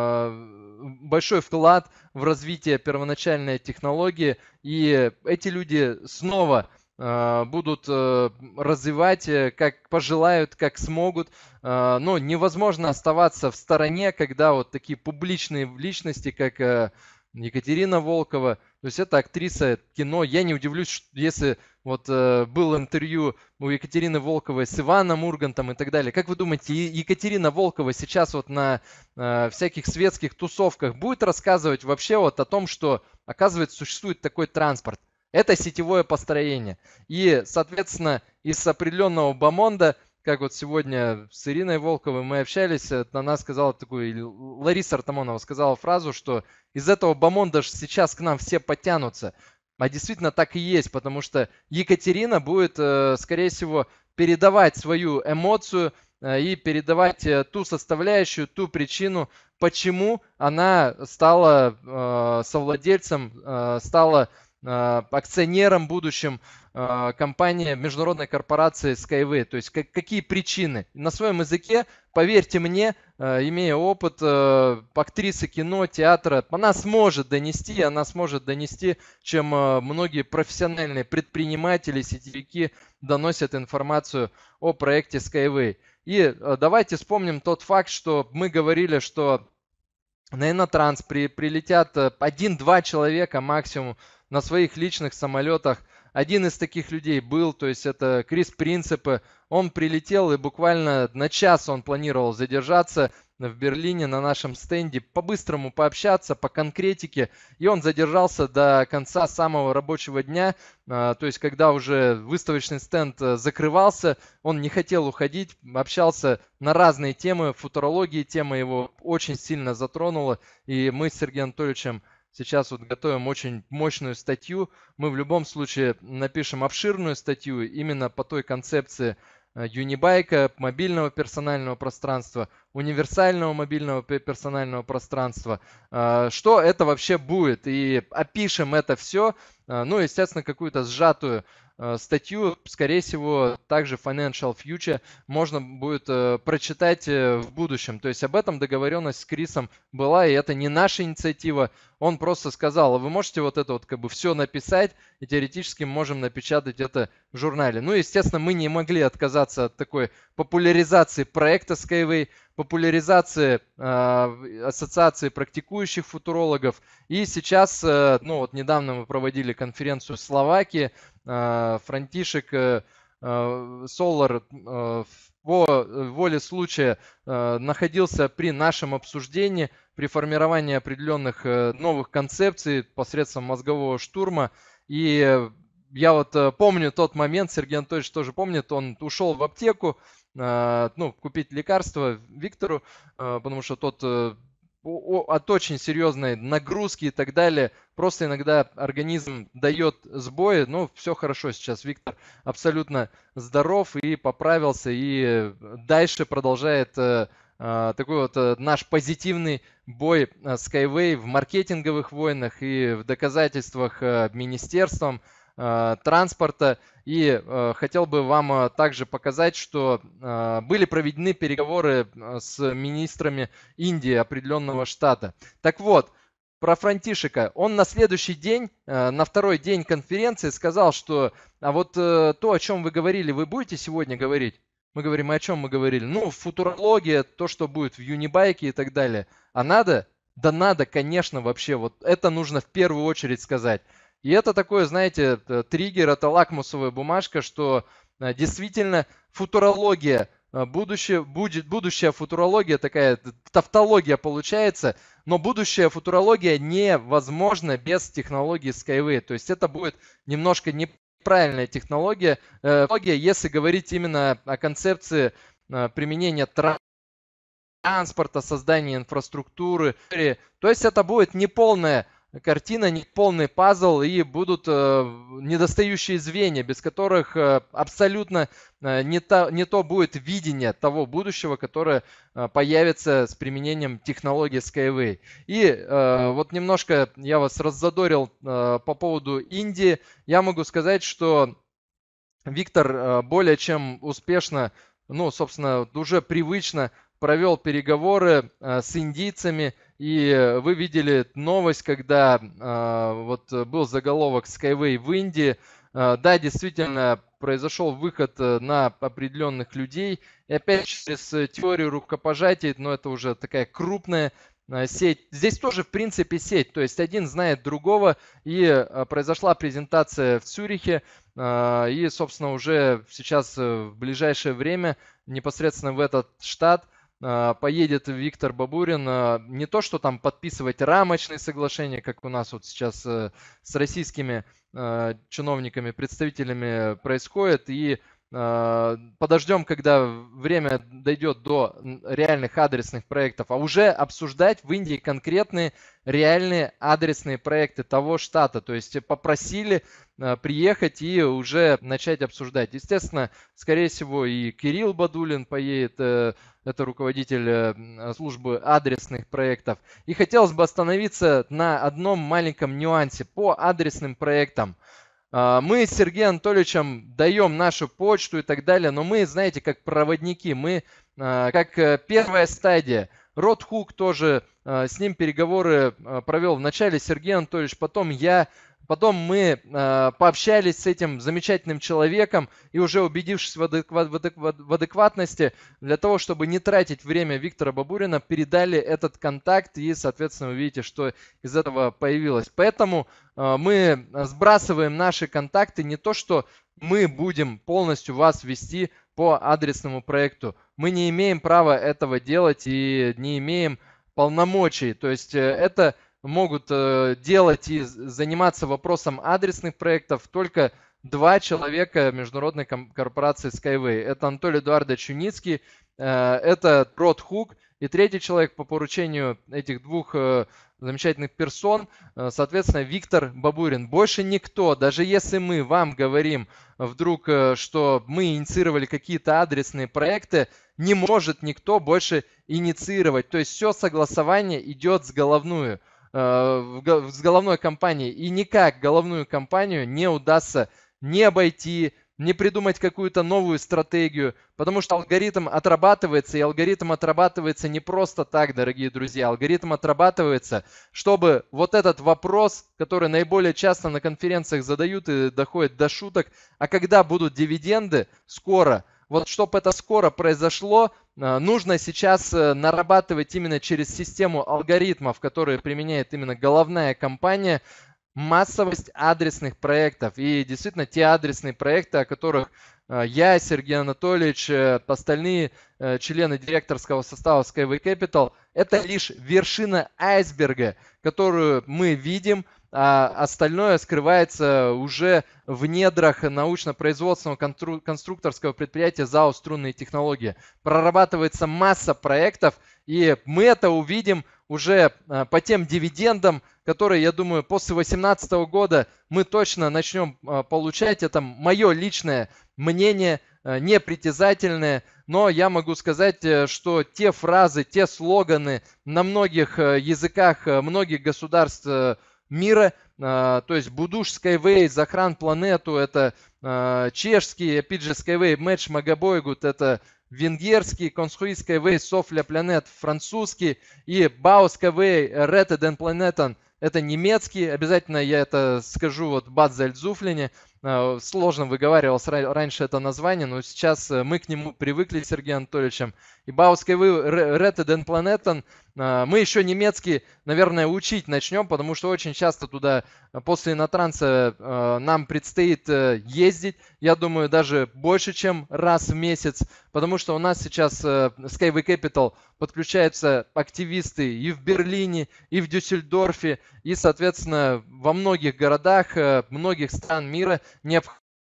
э, большой вклад в развитие первоначальной технологии, и эти люди снова э, будут э, развивать, э, как пожелают, как смогут. Э, Но невозможно оставаться в стороне, когда вот такие публичные личности, как э, Екатерина Волкова, то есть это актриса кино. Я не удивлюсь, ш- если вот э, было интервью у Екатерины Волковой с Иваном Ургантом и так далее. Как вы думаете, Е- Екатерина Волкова сейчас вот на э, всяких светских тусовках будет рассказывать вообще вот о том, что, оказывается, существует такой транспорт? Это сетевое построение. И, соответственно, из определенного бомонда, как вот сегодня с Ириной Волковой мы общались, э, она сказала такую, или Лариса Артамонова сказала фразу, что из этого бомонда ж сейчас к нам все подтянутся. А действительно так и есть, потому что Екатерина будет, э, скорее всего, передавать свою эмоцию э, и передавать э, ту составляющую, ту причину, почему она стала э, совладельцем, э, стала э, акционером будущим э, компании, международной корпорации Skyway. То есть как, какие причины. На своем языке, поверьте мне, э, имея опыт э, актрисы кино, театра, она сможет донести, она сможет донести, чем э, многие профессиональные предприниматели, сетевики доносят информацию о проекте Skyway. И э, давайте вспомним тот факт, что мы говорили, что на Инотранс при, прилетят э, один-два человека максимум на своих личных самолетах. Один из таких людей был, то есть это Крис Принципе. Он прилетел и буквально на час он планировал задержаться в Берлине на нашем стенде, по-быстрому пообщаться, по конкретике. И он задержался до конца самого рабочего дня. А, То есть когда уже выставочный стенд э, закрывался, он не хотел уходить, общался на разные темы. Футурологии тема его очень сильно затронула. И мы с Сергеем Анатольевичем сейчас вот готовим очень мощную статью. Мы в любом случае напишем обширную статью именно по той концепции э, Юнибайка, мобильного персонального пространства, универсального мобильного пе- персонального пространства. Э, Что это вообще будет? И опишем это все. Ну, естественно, какую-то сжатую э, статью, скорее всего, также Financial Future можно будет э, прочитать э, в будущем. То есть об этом договоренность с Крисом была, и это не наша инициатива. Он просто сказал: а вы можете вот это вот как бы все написать, и теоретически мы можем напечатать это в журнале. Ну, естественно, мы не могли отказаться от такой популяризации проекта Skyway, популяризации э, ассоциации практикующих футурологов. И сейчас, э, ну вот недавно мы проводили конференцию в Словакии, э, Франтишек э, э, Солар э, по воле случая э, находился при нашем обсуждении, при формировании определенных э, новых концепций посредством мозгового штурма. И э, я вот э, помню тот момент, Сергей Анатольевич тоже помнит, он ушел в аптеку, э, ну, купить лекарства Виктору, э, потому что тот э, о- о- от очень серьезной нагрузки и так далее, просто иногда организм дает сбои, но все хорошо сейчас. Виктор абсолютно здоров и поправился, и э, дальше продолжает э, а, такой вот э, наш позитивный бой э, Skyway в маркетинговых войнах и в доказательствах э, министерствам э, транспорта. И э, хотел бы вам э, также показать, что э, были проведены переговоры э, с министрами Индии определенного штата. Так вот, про Франтишека. Он на следующий день, э, на второй день конференции сказал, что а вот э, то, о чем вы говорили, вы будете сегодня говорить? Мы говорим: «А о чем мы говорили? Ну, футурология, то, что будет в Юнибайке и так далее. А надо? Да надо, конечно, вообще. Вот это нужно в первую очередь сказать. И это такое, знаете, э, триггер, это лакмусовая бумажка, что э, действительно футурология, э, будущее, будет, будущая футурология, такая т- тавтология получается, но будущая футурология невозможна без технологии Skyway. То есть это будет немножко не неправильная технология, э, если говорить именно о концепции э, применения транспорта, создания инфраструктуры. То есть это будет неполная картина, не полный пазл, и будут э, недостающие звенья, без которых э, абсолютно э, не, то, не то будет видение того будущего, которое э, появится с применением технологии Skyway. И э, вот немножко я вас раззадорил э, по поводу Индии. Я могу сказать, что Виктор э, более чем успешно, ну, собственно, уже привычно провел переговоры э, с индийцами, и вы видели новость, когда э, вот был заголовок Skyway в Индии. Э, да, действительно, произошел выход на определенных людей. И опять через теорию рукопожатий, но это уже такая крупная э, сеть. Здесь тоже, в принципе, сеть. То есть один знает другого. И э, произошла презентация в Цюрихе. Э, и, собственно, уже сейчас э, в ближайшее время непосредственно в этот штат поедет Виктор Бабурин. Не то, что там подписывать рамочные соглашения, как у нас вот сейчас с российскими чиновниками, представителями происходит, и подождем, когда время дойдет до реальных адресных проектов, а уже обсуждать в Индии конкретные реальные адресные проекты того штата. То есть попросили приехать и уже начать обсуждать. Естественно, скорее всего, и Кирилл Бадулин поедет, это руководитель службы адресных проектов. И хотелось бы остановиться на одном маленьком нюансе по адресным проектам. Мы с Сергеем Анатольевичем даем нашу почту и так далее, но мы, знаете, как проводники, мы как первая стадия. Ротхук тоже, с ним переговоры провел вначале Сергей Анатольевич, потом я. Потом мы э, пообщались с этим замечательным человеком и уже убедившись в, адекват, в, адекват, в адекватности, для того, чтобы не тратить время Виктора Бабурина, передали этот контакт и, соответственно, вы видите, что из этого появилось. Поэтому э, мы сбрасываем наши контакты, не то, что мы будем полностью вас вести по адресному проекту. Мы не имеем права этого делать и не имеем полномочий. То есть э, это... могут э, делать и заниматься вопросом адресных проектов только два человека международной корпорации Skyway. Это Анатолий Эдуардович Юницкий, э, это Ротхук, и третий человек по поручению этих двух э, замечательных персон, э, соответственно, Виктор Бабурин. Больше никто, даже если мы вам говорим вдруг, э, что мы инициировали какие-то адресные проекты, не может никто больше инициировать. То есть все согласование идет с головную. с головной компанией, и никак головную компанию не удастся не обойти, не придумать какую-то новую стратегию, потому что алгоритм отрабатывается, и алгоритм отрабатывается не просто так, дорогие друзья, алгоритм отрабатывается, чтобы вот этот вопрос, который наиболее часто на конференциях задают и доходит до шуток, а когда будут дивиденды, скоро. Вот чтобы это скоро произошло, нужно сейчас нарабатывать именно через систему алгоритмов, которые применяет именно головная компания, массовость адресных проектов. И действительно те адресные проекты, о которых я, Сергей Анатольевич, остальные члены директорского состава Skyway Capital, это лишь вершина айсберга, которую мы видим, а остальное скрывается уже в недрах научно-производственного конструкторского предприятия ЗАО «Струнные технологии». Прорабатывается масса проектов, и мы это увидим уже по тем дивидендам, которые, я думаю, после две тысячи восемнадцатого года мы точно начнем получать. Это мое личное мнение, непритязательное, но я могу сказать, что те фразы, те слоганы на многих языках многих государств мира, то есть Будуш Skyway, Захран Планету, это чешский, опять же Skyway, Мэч Магабойгут, это венгерский, Консхуи Skyway, Софля Планет, французский, и Бау Skyway, Ретеден Планетан, это немецкий, обязательно я это скажу, вот Бадзальцзуфлине, сложно выговаривалось раньше это название, но сейчас мы к нему привыкли с Сергеем Анатольевичем. И Бау Skyway, Ретеден Планетан, мы еще немецкий, наверное, учить начнем, потому что очень часто туда после инотранса нам предстоит ездить, я думаю, даже больше, чем раз в месяц, потому что у нас сейчас Skyway Capital подключаются активисты и в Берлине, и в Дюссельдорфе, и, соответственно, во многих городах, многих стран мира необходимо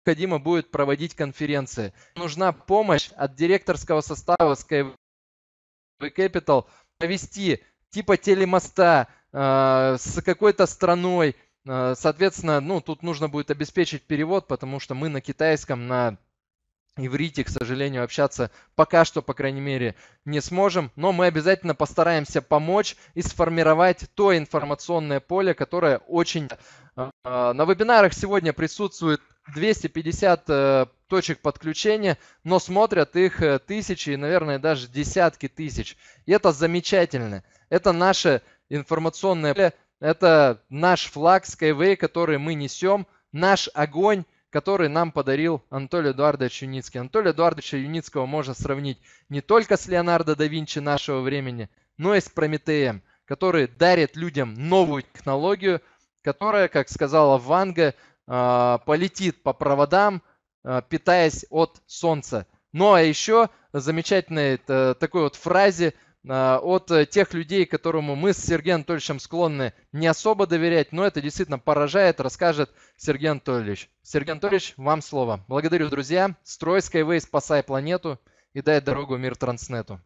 необходимо будет проводить конференции. Нужна помощь от директорского состава Skyway Capital провести типа телемоста э, с какой-то страной. Э, соответственно, ну, тут нужно будет обеспечить перевод, потому что мы на китайском, на иврите, к сожалению, общаться пока что, по крайней мере, не сможем. Но мы обязательно постараемся помочь и сформировать то информационное поле, которое очень... Э, на вебинарах сегодня присутствует двести пятьдесят э, точек подключения, но смотрят их э, тысячи и, наверное, даже десятки тысяч. И это замечательно. Это наше информационное поле, это наш флаг Skyway, который мы несем, наш огонь, который нам подарил Анатолий Эдуардович Юницкий. Анатолия Эдуардовича Юницкого можно сравнить не только с Леонардо да Винчи нашего времени, но и с Прометеем, который дарит людям новую технологию, которая, как сказала Ванга, полетит по проводам, питаясь от солнца. Ну а еще замечательной такой вот фразе от тех людей, которому мы с Сергеем Анатольевичем склонны не особо доверять, но это действительно поражает, расскажет Сергей Анатольевич. Сергей Анатольевич, вам слово. Благодарю, друзья. Строй Skyway, спасай планету и дай дорогу мир Транснету.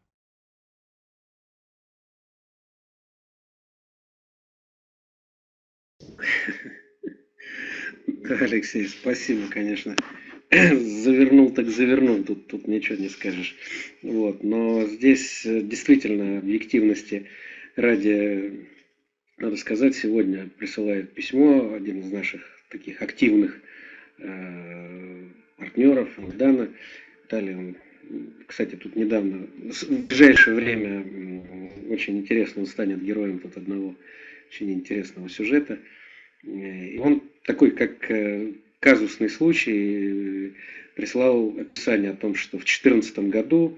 Да, Алексей, спасибо, конечно. Завернул так завернул, тут, тут ничего не скажешь. Вот. Но здесь действительно объективности ради, надо сказать, сегодня присылает письмо один из наших таких активных э, партнеров, Дана. Далее он, кстати, тут недавно, в ближайшее время очень интересно, он станет героем тут одного очень интересного сюжета. И он такой, как казусный случай, прислал описание о том, что в две тысячи четырнадцатом году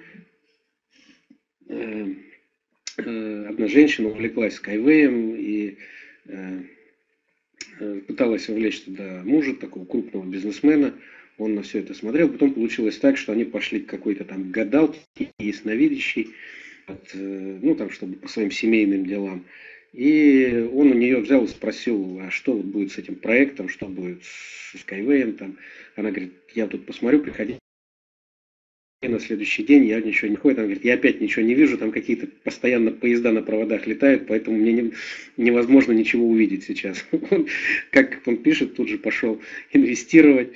одна женщина увлеклась Skyway и пыталась увлечь туда мужа, такого крупного бизнесмена. Он на все это смотрел. Потом получилось так, что они пошли к какой-то там гадалке, ясновидящей, ну там, чтобы по своим семейным делам. И он у нее взял и спросил, а что вот будет с этим проектом, что будет с Skyway там. Она говорит, я тут посмотрю, приходи. И на следующий день я ничего не ходит. Она говорит, я опять ничего не вижу, там какие-то постоянно поезда на проводах летают, поэтому мне не, невозможно ничего увидеть сейчас. Он, как он пишет, тут же пошел инвестировать.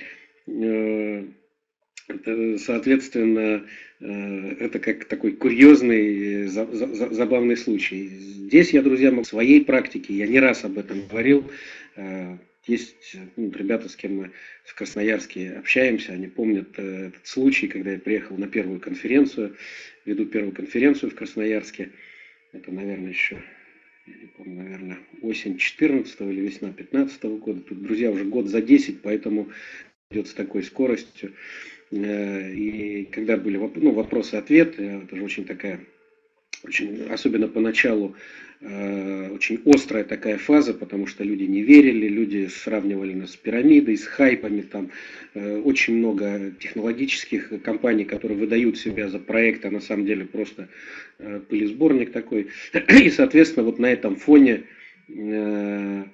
Соответственно, это как такой курьезный, забавный случай. Здесь я, друзья, в своей практике, я не раз об этом говорил, есть ну, ребята, с кем мы в Красноярске общаемся, они помнят этот случай, когда я приехал на первую конференцию, веду первую конференцию в Красноярске, это, наверное, еще, я не помню, наверное, осень четырнадцатого или весна пятнадцатого года, тут, друзья, уже год за десять, поэтому идет с такой скоростью. И когда были ну, вопросы-ответы, это же очень такая, очень, особенно поначалу, очень острая такая фаза, потому что люди не верили, люди сравнивали нас с пирамидой, с хайпами, там очень много технологических компаний, которые выдают себя за проект, а на самом деле просто пылесборник такой. И, соответственно, вот на этом фоне ну,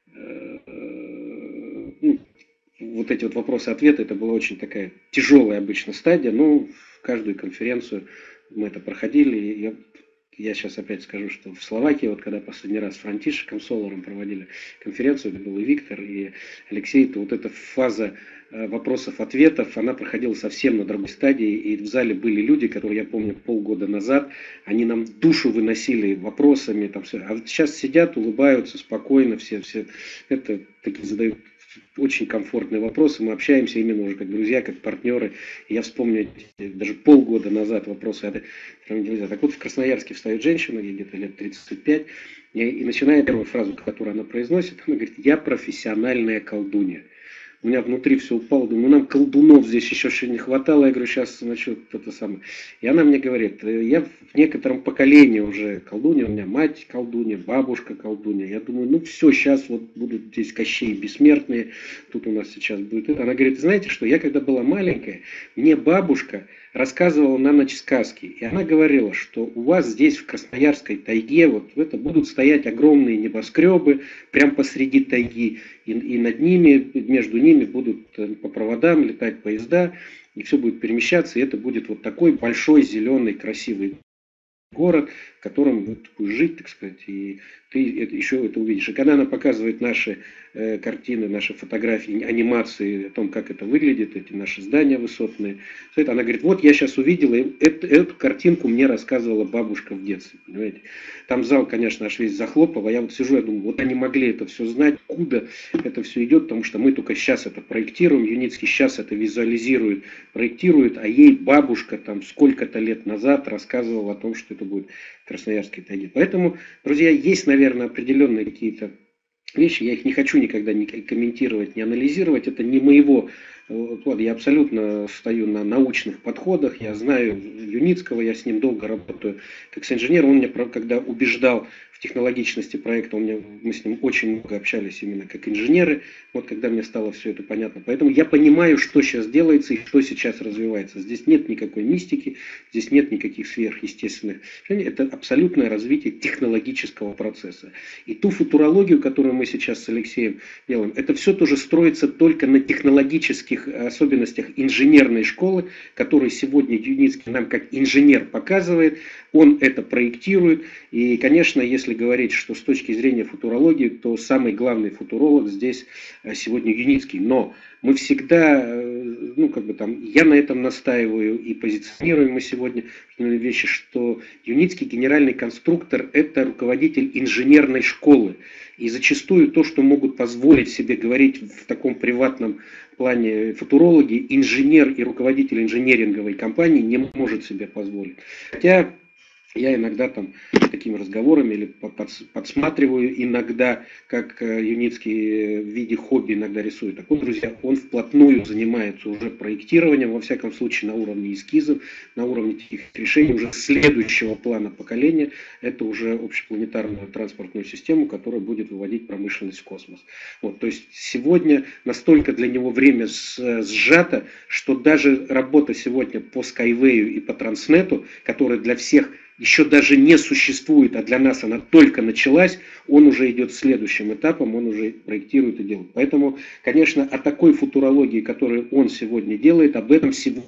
вот эти вот вопросы-ответы, это была очень такая тяжелая обычно стадия, но в каждую конференцию мы это проходили. Я, я сейчас опять скажу, что в Словакии, вот когда последний раз с Франтишеком Соларом проводили конференцию, это был и Виктор, и Алексей, то вот эта фаза вопросов-ответов, она проходила совсем на другой стадии, и в зале были люди, которые, я помню, полгода назад, они нам душу выносили вопросами, там все, а вот сейчас сидят, улыбаются спокойно, все, все это такие задают очень комфортные вопросы, мы общаемся именно уже как друзья, как партнеры. И я вспомню даже полгода назад вопросы. Так вот в Красноярске встает женщина, ей где-то лет тридцать пять, и начинает первую фразу, которую она произносит, она говорит, я профессиональная колдунья. У меня внутри все упало, думаю, ну нам колдунов здесь еще не хватало, я говорю, сейчас, значит, это самое. И она мне говорит, я в некотором поколении уже колдунья, у меня мать колдунья, бабушка колдунья. Я думаю, ну все, сейчас вот будут здесь Кощей бессмертные, тут у нас сейчас будет это. Она говорит, знаете что, я когда была маленькая, мне бабушка рассказывала на ночь сказки. И она говорила, что у вас здесь в Красноярской тайге вот в это будут стоять огромные небоскребы прямо посреди тайги. и, и над ними, между ними будут по проводам летать поезда, и все будет перемещаться, и это будет вот такой большой, зеленый, красивый город, в котором ты будешь жить, так сказать, и ты это, еще это увидишь. И когда она показывает наши э, картины, наши фотографии, анимации о том, как это выглядит, эти наши здания высотные, это, она говорит, вот я сейчас увидела, эту, эту картинку мне рассказывала бабушка в детстве, понимаете. Там зал, конечно, аж весь захлопал, а я вот сижу, я думаю, вот они могли это все знать, куда это все идет, потому что мы только сейчас это проектируем, Юницкий сейчас это визуализирует, проектирует, а ей бабушка там сколько-то лет назад рассказывала о том, что это будет в Красноярской тайге. Поэтому, друзья, есть, наверное, определенные какие-то вещи, я их не хочу никогда не комментировать, не анализировать, это не моего плана, я абсолютно стою на научных подходах, я знаю Юницкого, я с ним долго работаю как с инженером, он меня, когда убеждал в технологичности проекта, он меня, мы с ним очень много общались именно как инженеры, вот когда мне стало все это понятно. Поэтому я понимаю, что сейчас делается и что сейчас развивается. Здесь нет никакой мистики, здесь нет никаких сверхъестественных решений, это абсолютное развитие технологического процесса. И ту футурологию, которую мы сейчас с Алексеем делаем, это все тоже строится только на технологических особенностях инженерной школы, которую сегодня Юницкий нам как инженер показывает, он это проектирует. И, конечно, если говорить, что с точки зрения футурологии, то самый главный футуролог здесь сегодня Юницкий. Но мы всегда, ну как бы там, я на этом настаиваю и позиционируем мы сегодня вещи, что Юницкий генеральный конструктор – это руководитель инженерной школы. И зачастую то, что могут позволить себе говорить в таком приватном плане футурологи, инженер и руководитель инженеринговой компании не может себе позволить. Хотя я иногда там такими разговорами или подсматриваю иногда, как Юницкий в виде хобби иногда рисует. Так вот, друзья, он вплотную занимается уже проектированием, во всяком случае на уровне эскизов, на уровне таких решений уже следующего плана поколения. Это уже общепланетарную транспортную систему, которая будет выводить промышленность в космос. Вот, то есть сегодня настолько для него время сжато, что даже работа сегодня по Skyway и по Транснету, которая для всех еще даже не существует, а для нас она только началась, он уже идет следующим этапом, он уже проектирует и делает. Поэтому, конечно, о такой футурологии, которую он сегодня делает, об этом сегодня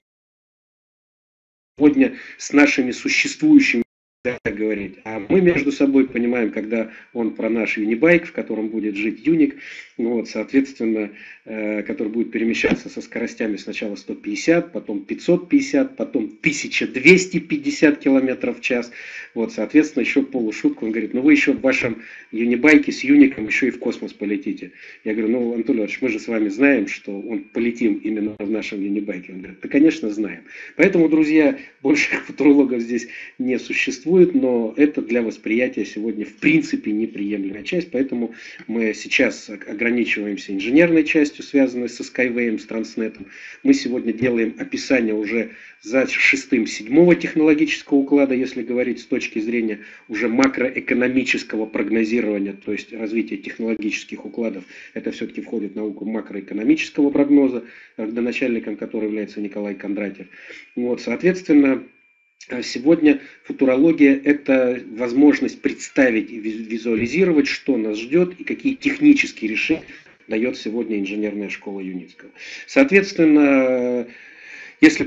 с нашими существующими говорить. А мы между собой понимаем, когда он про наш юнибайк, в котором будет жить Юник, вот, соответственно, э, который будет перемещаться со скоростями сначала сто пятьдесят, потом пятьсот пятьдесят, потом тысяча двести пятьдесят километров в час. Вот, соответственно, еще полушутку, он говорит, ну вы еще в вашем юнибайке с Юником еще и в космос полетите. Я говорю, ну, Анатолий Иванович, мы же с вами знаем, что он полетим именно в нашем юнибайке. Он говорит, да, конечно, знаем. Поэтому, друзья, больше футурологов здесь не существует. Но это для восприятия сегодня в принципе неприемлемая часть, поэтому мы сейчас ограничиваемся инженерной частью, связанной со Skyway, с Транснетом. Мы сегодня делаем описание уже за шестым, седьмого технологического уклада, если говорить с точки зрения уже макроэкономического прогнозирования, то есть развития технологических укладов. Это все-таки входит в науку макроэкономического прогноза, родоначальником которого является Николай Кондратьев. Вот, соответственно, сегодня футурология – это возможность представить и визуализировать, что нас ждет и какие технические решения дает сегодня инженерная школа Юницкого. Соответственно, если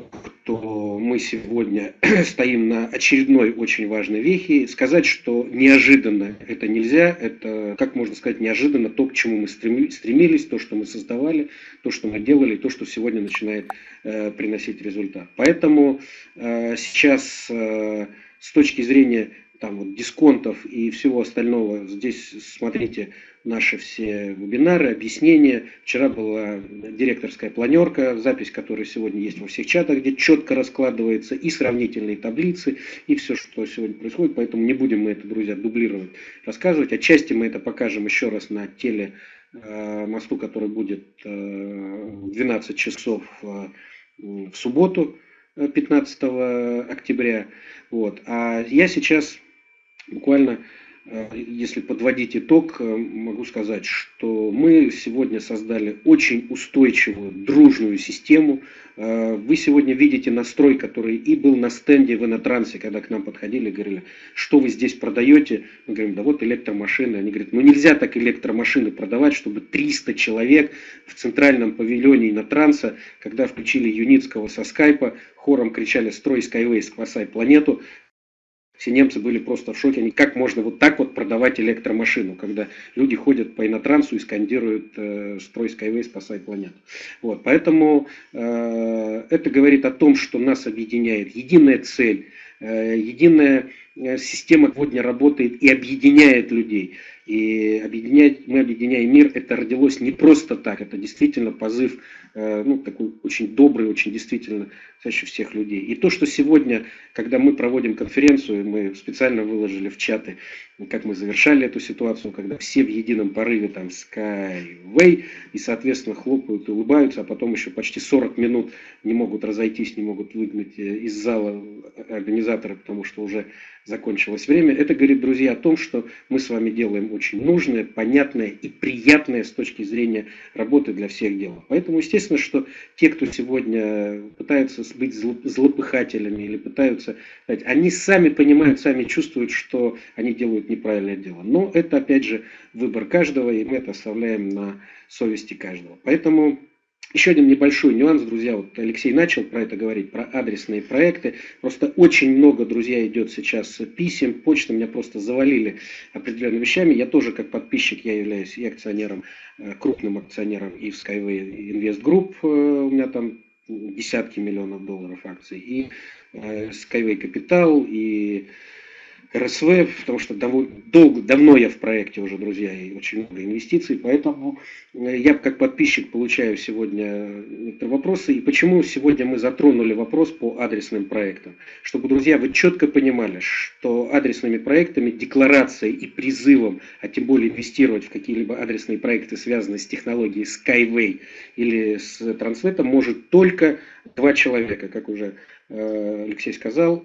то мы сегодня стоим на очередной очень важной вехе. Сказать, что неожиданно это нельзя, это, как можно сказать, неожиданно то, к чему мы стремились, то, что мы создавали, то, что мы делали, то, что сегодня начинает э, приносить результат. Поэтому э, сейчас э, с точки зрения там, вот, дисконтов и всего остального, здесь смотрите наши все вебинары, объяснения. Вчера была директорская планерка, запись, которая сегодня есть во всех чатах, где четко раскладывается и сравнительные таблицы, и все, что сегодня происходит. Поэтому не будем мы это, друзья, дублировать, рассказывать. Отчасти мы это покажем еще раз на теле э, мосту, который будет э, в двенадцать часов э, в субботу, пятнадцатого октября. Вот. А я сейчас буквально если подводить итог, могу сказать, что мы сегодня создали очень устойчивую, дружную систему. Вы сегодня видите настрой, который и был на стенде в Инотрансе, когда к нам подходили, говорили, что вы здесь продаете. Мы говорим, да вот электромашины. Они говорят, ну нельзя так электромашины продавать, чтобы триста человек в центральном павильоне Инотранса, когда включили Юницкого со скайпа, хором кричали «Строй Skyway, спасай планету». Все немцы были просто в шоке. Они, как можно вот так вот продавать электромашину, когда люди ходят по Инотрансу и скандируют э, «Строй Skyway, спасай планету». Вот, поэтому э, это говорит о том, что нас объединяет единая цель, э, единая система сегодня работает и объединяет людей. И объединять, мы объединяем мир, это родилось не просто так, это действительно позыв, ну, такой очень добрый, очень действительно касающий всех людей. И то, что сегодня, когда мы проводим конференцию, мы специально выложили в чаты, как мы завершали эту ситуацию, когда все в едином порыве там Skyway, и, соответственно, хлопают и улыбаются, а потом еще почти сорок минут не могут разойтись, не могут выгнать из зала организаторы, потому что уже закончилось время. Это говорит, друзья, о том, что мы с вами делаем очень нужное, понятное и приятное с точки зрения работы для всех дело. Поэтому, естественно, что те, кто сегодня пытаются быть злопыхателями или пытаются, они сами понимают, сами чувствуют, что они делают неправильное дело. Но это, опять же, выбор каждого, и мы это оставляем на совести каждого. Поэтому еще один небольшой нюанс, друзья, вот Алексей начал про это говорить, про адресные проекты. Просто очень много, друзья, идет сейчас писем, почта меня просто завалили определенными вещами. Я тоже как подписчик, я являюсь и акционером, крупным акционером и в Skyway Invest Group, у меня там десятки миллионов долларов акций, и Skyway Capital, и эр эс вэ, потому что долго, давно я в проекте уже, друзья, и очень много инвестиций, поэтому я как подписчик получаю сегодня вопросы. И почему сегодня мы затронули вопрос по адресным проектам? Чтобы, друзья, вы четко понимали, что адресными проектами, декларацией и призывом, а тем более инвестировать в какие-либо адресные проекты, связанные с технологией Skyway или с Трансветом, может только два человека, как уже Алексей сказал,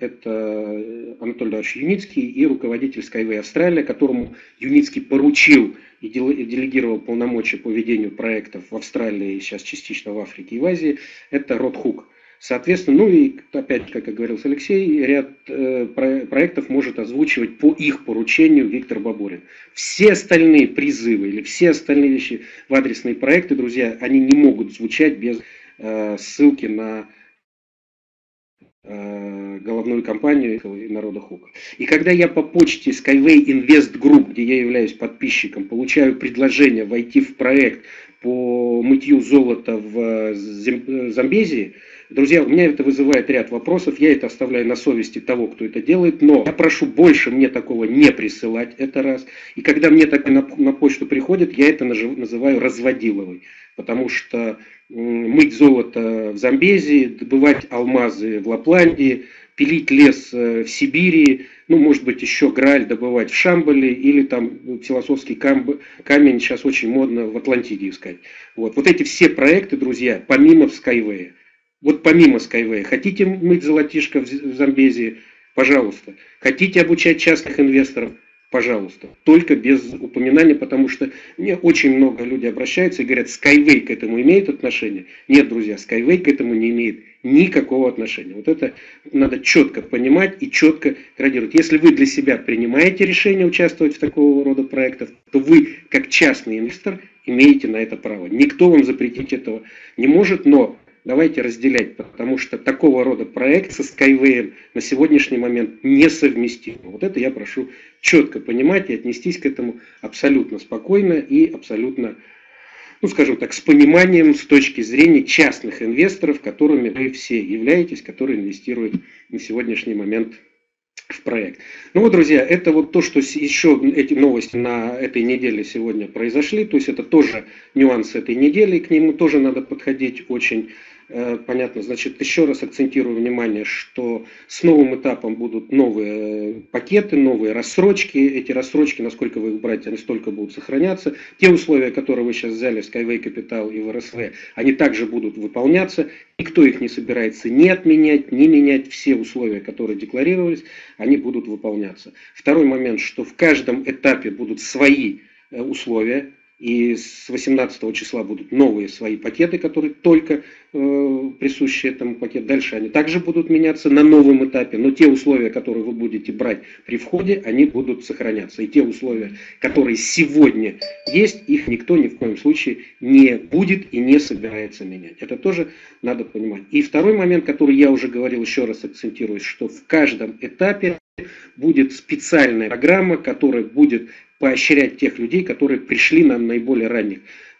это Анатолий Эдуардович Юницкий и руководитель Skyway Австралия, которому Юницкий поручил и делегировал полномочия по ведению проектов в Австралии, сейчас частично в Африке и в Азии, это Род Хук. Соответственно, ну и опять, как и говорил Алексей, ряд э, проектов может озвучивать по их поручению Виктор Бабурин. Все остальные призывы или все остальные вещи в адресные проекты, друзья, они не могут звучать без э, ссылки на головную компанию народа Хука. И когда я по почте Skyway Invest Group, где я являюсь подписчиком, получаю предложение войти в проект по мытью золота в Замбезии, друзья, у меня это вызывает ряд вопросов, я это оставляю на совести того, кто это делает, но я прошу больше мне такого не присылать, это раз. И когда мне так на, на почту приходит, я это называю разводиловой, потому что мыть золото в Замбезии, добывать алмазы в Лапландии, пилить лес в Сибири, ну, может быть, еще грааль добывать в Шамбале, или там философский камень сейчас очень модно в Атлантиде искать. Вот, вот эти все проекты, друзья, помимо Skyway, вот помимо Skyway, хотите мыть золотишко в Замбезии, пожалуйста. Хотите обучать частных инвесторов, пожалуйста, только без упоминания, потому что мне очень много людей обращаются и говорят, Skyway к этому имеет отношение? Нет, друзья, Skyway к этому не имеет никакого отношения. Вот это надо четко понимать и четко градировать. Если вы для себя принимаете решение участвовать в такого рода проектах, то вы, как частный инвестор, имеете на это право. Никто вам запретить этого не может, но давайте разделять, потому что такого рода проект со Skyway на сегодняшний момент несовместим. Вот это я прошу четко понимать и отнестись к этому абсолютно спокойно и абсолютно, ну скажем так, с пониманием с точки зрения частных инвесторов, которыми вы все являетесь, которые инвестируют на сегодняшний момент в проект. Ну вот, друзья, это вот то, что еще эти новости на этой неделе сегодня произошли. То есть это тоже нюанс этой недели, к нему тоже надо подходить очень Понятно. Значит, еще раз акцентирую внимание, что с новым этапом будут новые пакеты, новые рассрочки. Эти рассрочки, насколько вы их брать, настолько будут сохраняться. Те условия, которые вы сейчас взяли в Skyway Capital и в эр эс вэ, они также будут выполняться. Никто их не собирается ни отменять, ни менять. Все условия, которые декларировались, они будут выполняться. Второй момент, что в каждом этапе будут свои условия. И с восемнадцатого числа будут новые свои пакеты, которые только э, присущи этому пакету. Дальше они также будут меняться на новом этапе. Но те условия, которые вы будете брать при входе, они будут сохраняться. И те условия, которые сегодня есть, их никто ни в коем случае не будет и не собирается менять. Это тоже надо понимать. И второй момент, который я уже говорил, еще раз акцентируюсь, что в каждом этапе будет специальная программа, которая будет поощрять тех людей, которые пришли на наиболее ранних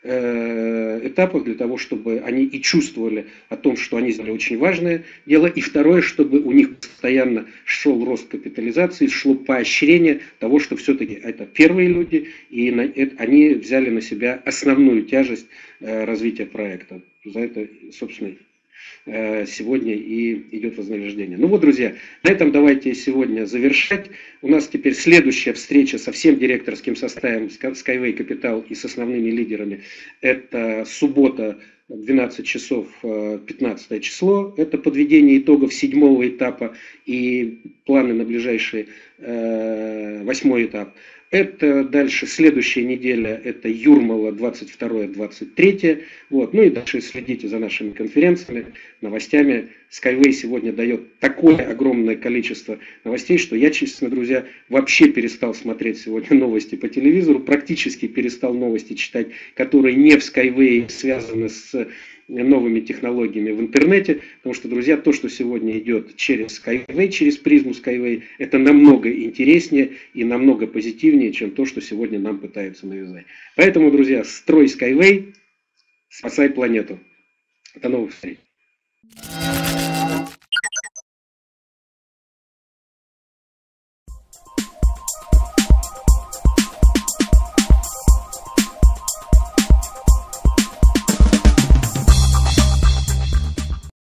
э, этапах, для того, чтобы они и чувствовали о том, что они сделали очень важное дело. И второе, чтобы у них постоянно шел рост капитализации, шло поощрение того, что все-таки это первые люди, и на, это, они взяли на себя основную тяжесть э, развития проекта. За это, собственно, сегодня и идет вознаграждение. Ну вот, друзья, на этом давайте сегодня завершать. У нас теперь следующая встреча со всем директорским составом Skyway Capital и с основными лидерами. Это суббота, двенадцать часов, пятнадцатое число. Это подведение итогов седьмого этапа и планы на ближайший восьмой этап. Это дальше следующая неделя, это Юрмала двадцать второе — двадцать третье. Вот. Ну и дальше следите за нашими конференциями, новостями. Skyway сегодня дает такое огромное количество новостей, что я, честно, друзья, вообще перестал смотреть сегодня новости по телевизору, практически перестал новости читать, которые не в Skyway связаны с новыми технологиями в интернете, потому что, друзья, то, что сегодня идет через Skyway, через призму Skyway, это намного интереснее и намного позитивнее, чем то, что сегодня нам пытаются навязать. Поэтому, друзья, строй Skyway, спасай планету. До новых встреч.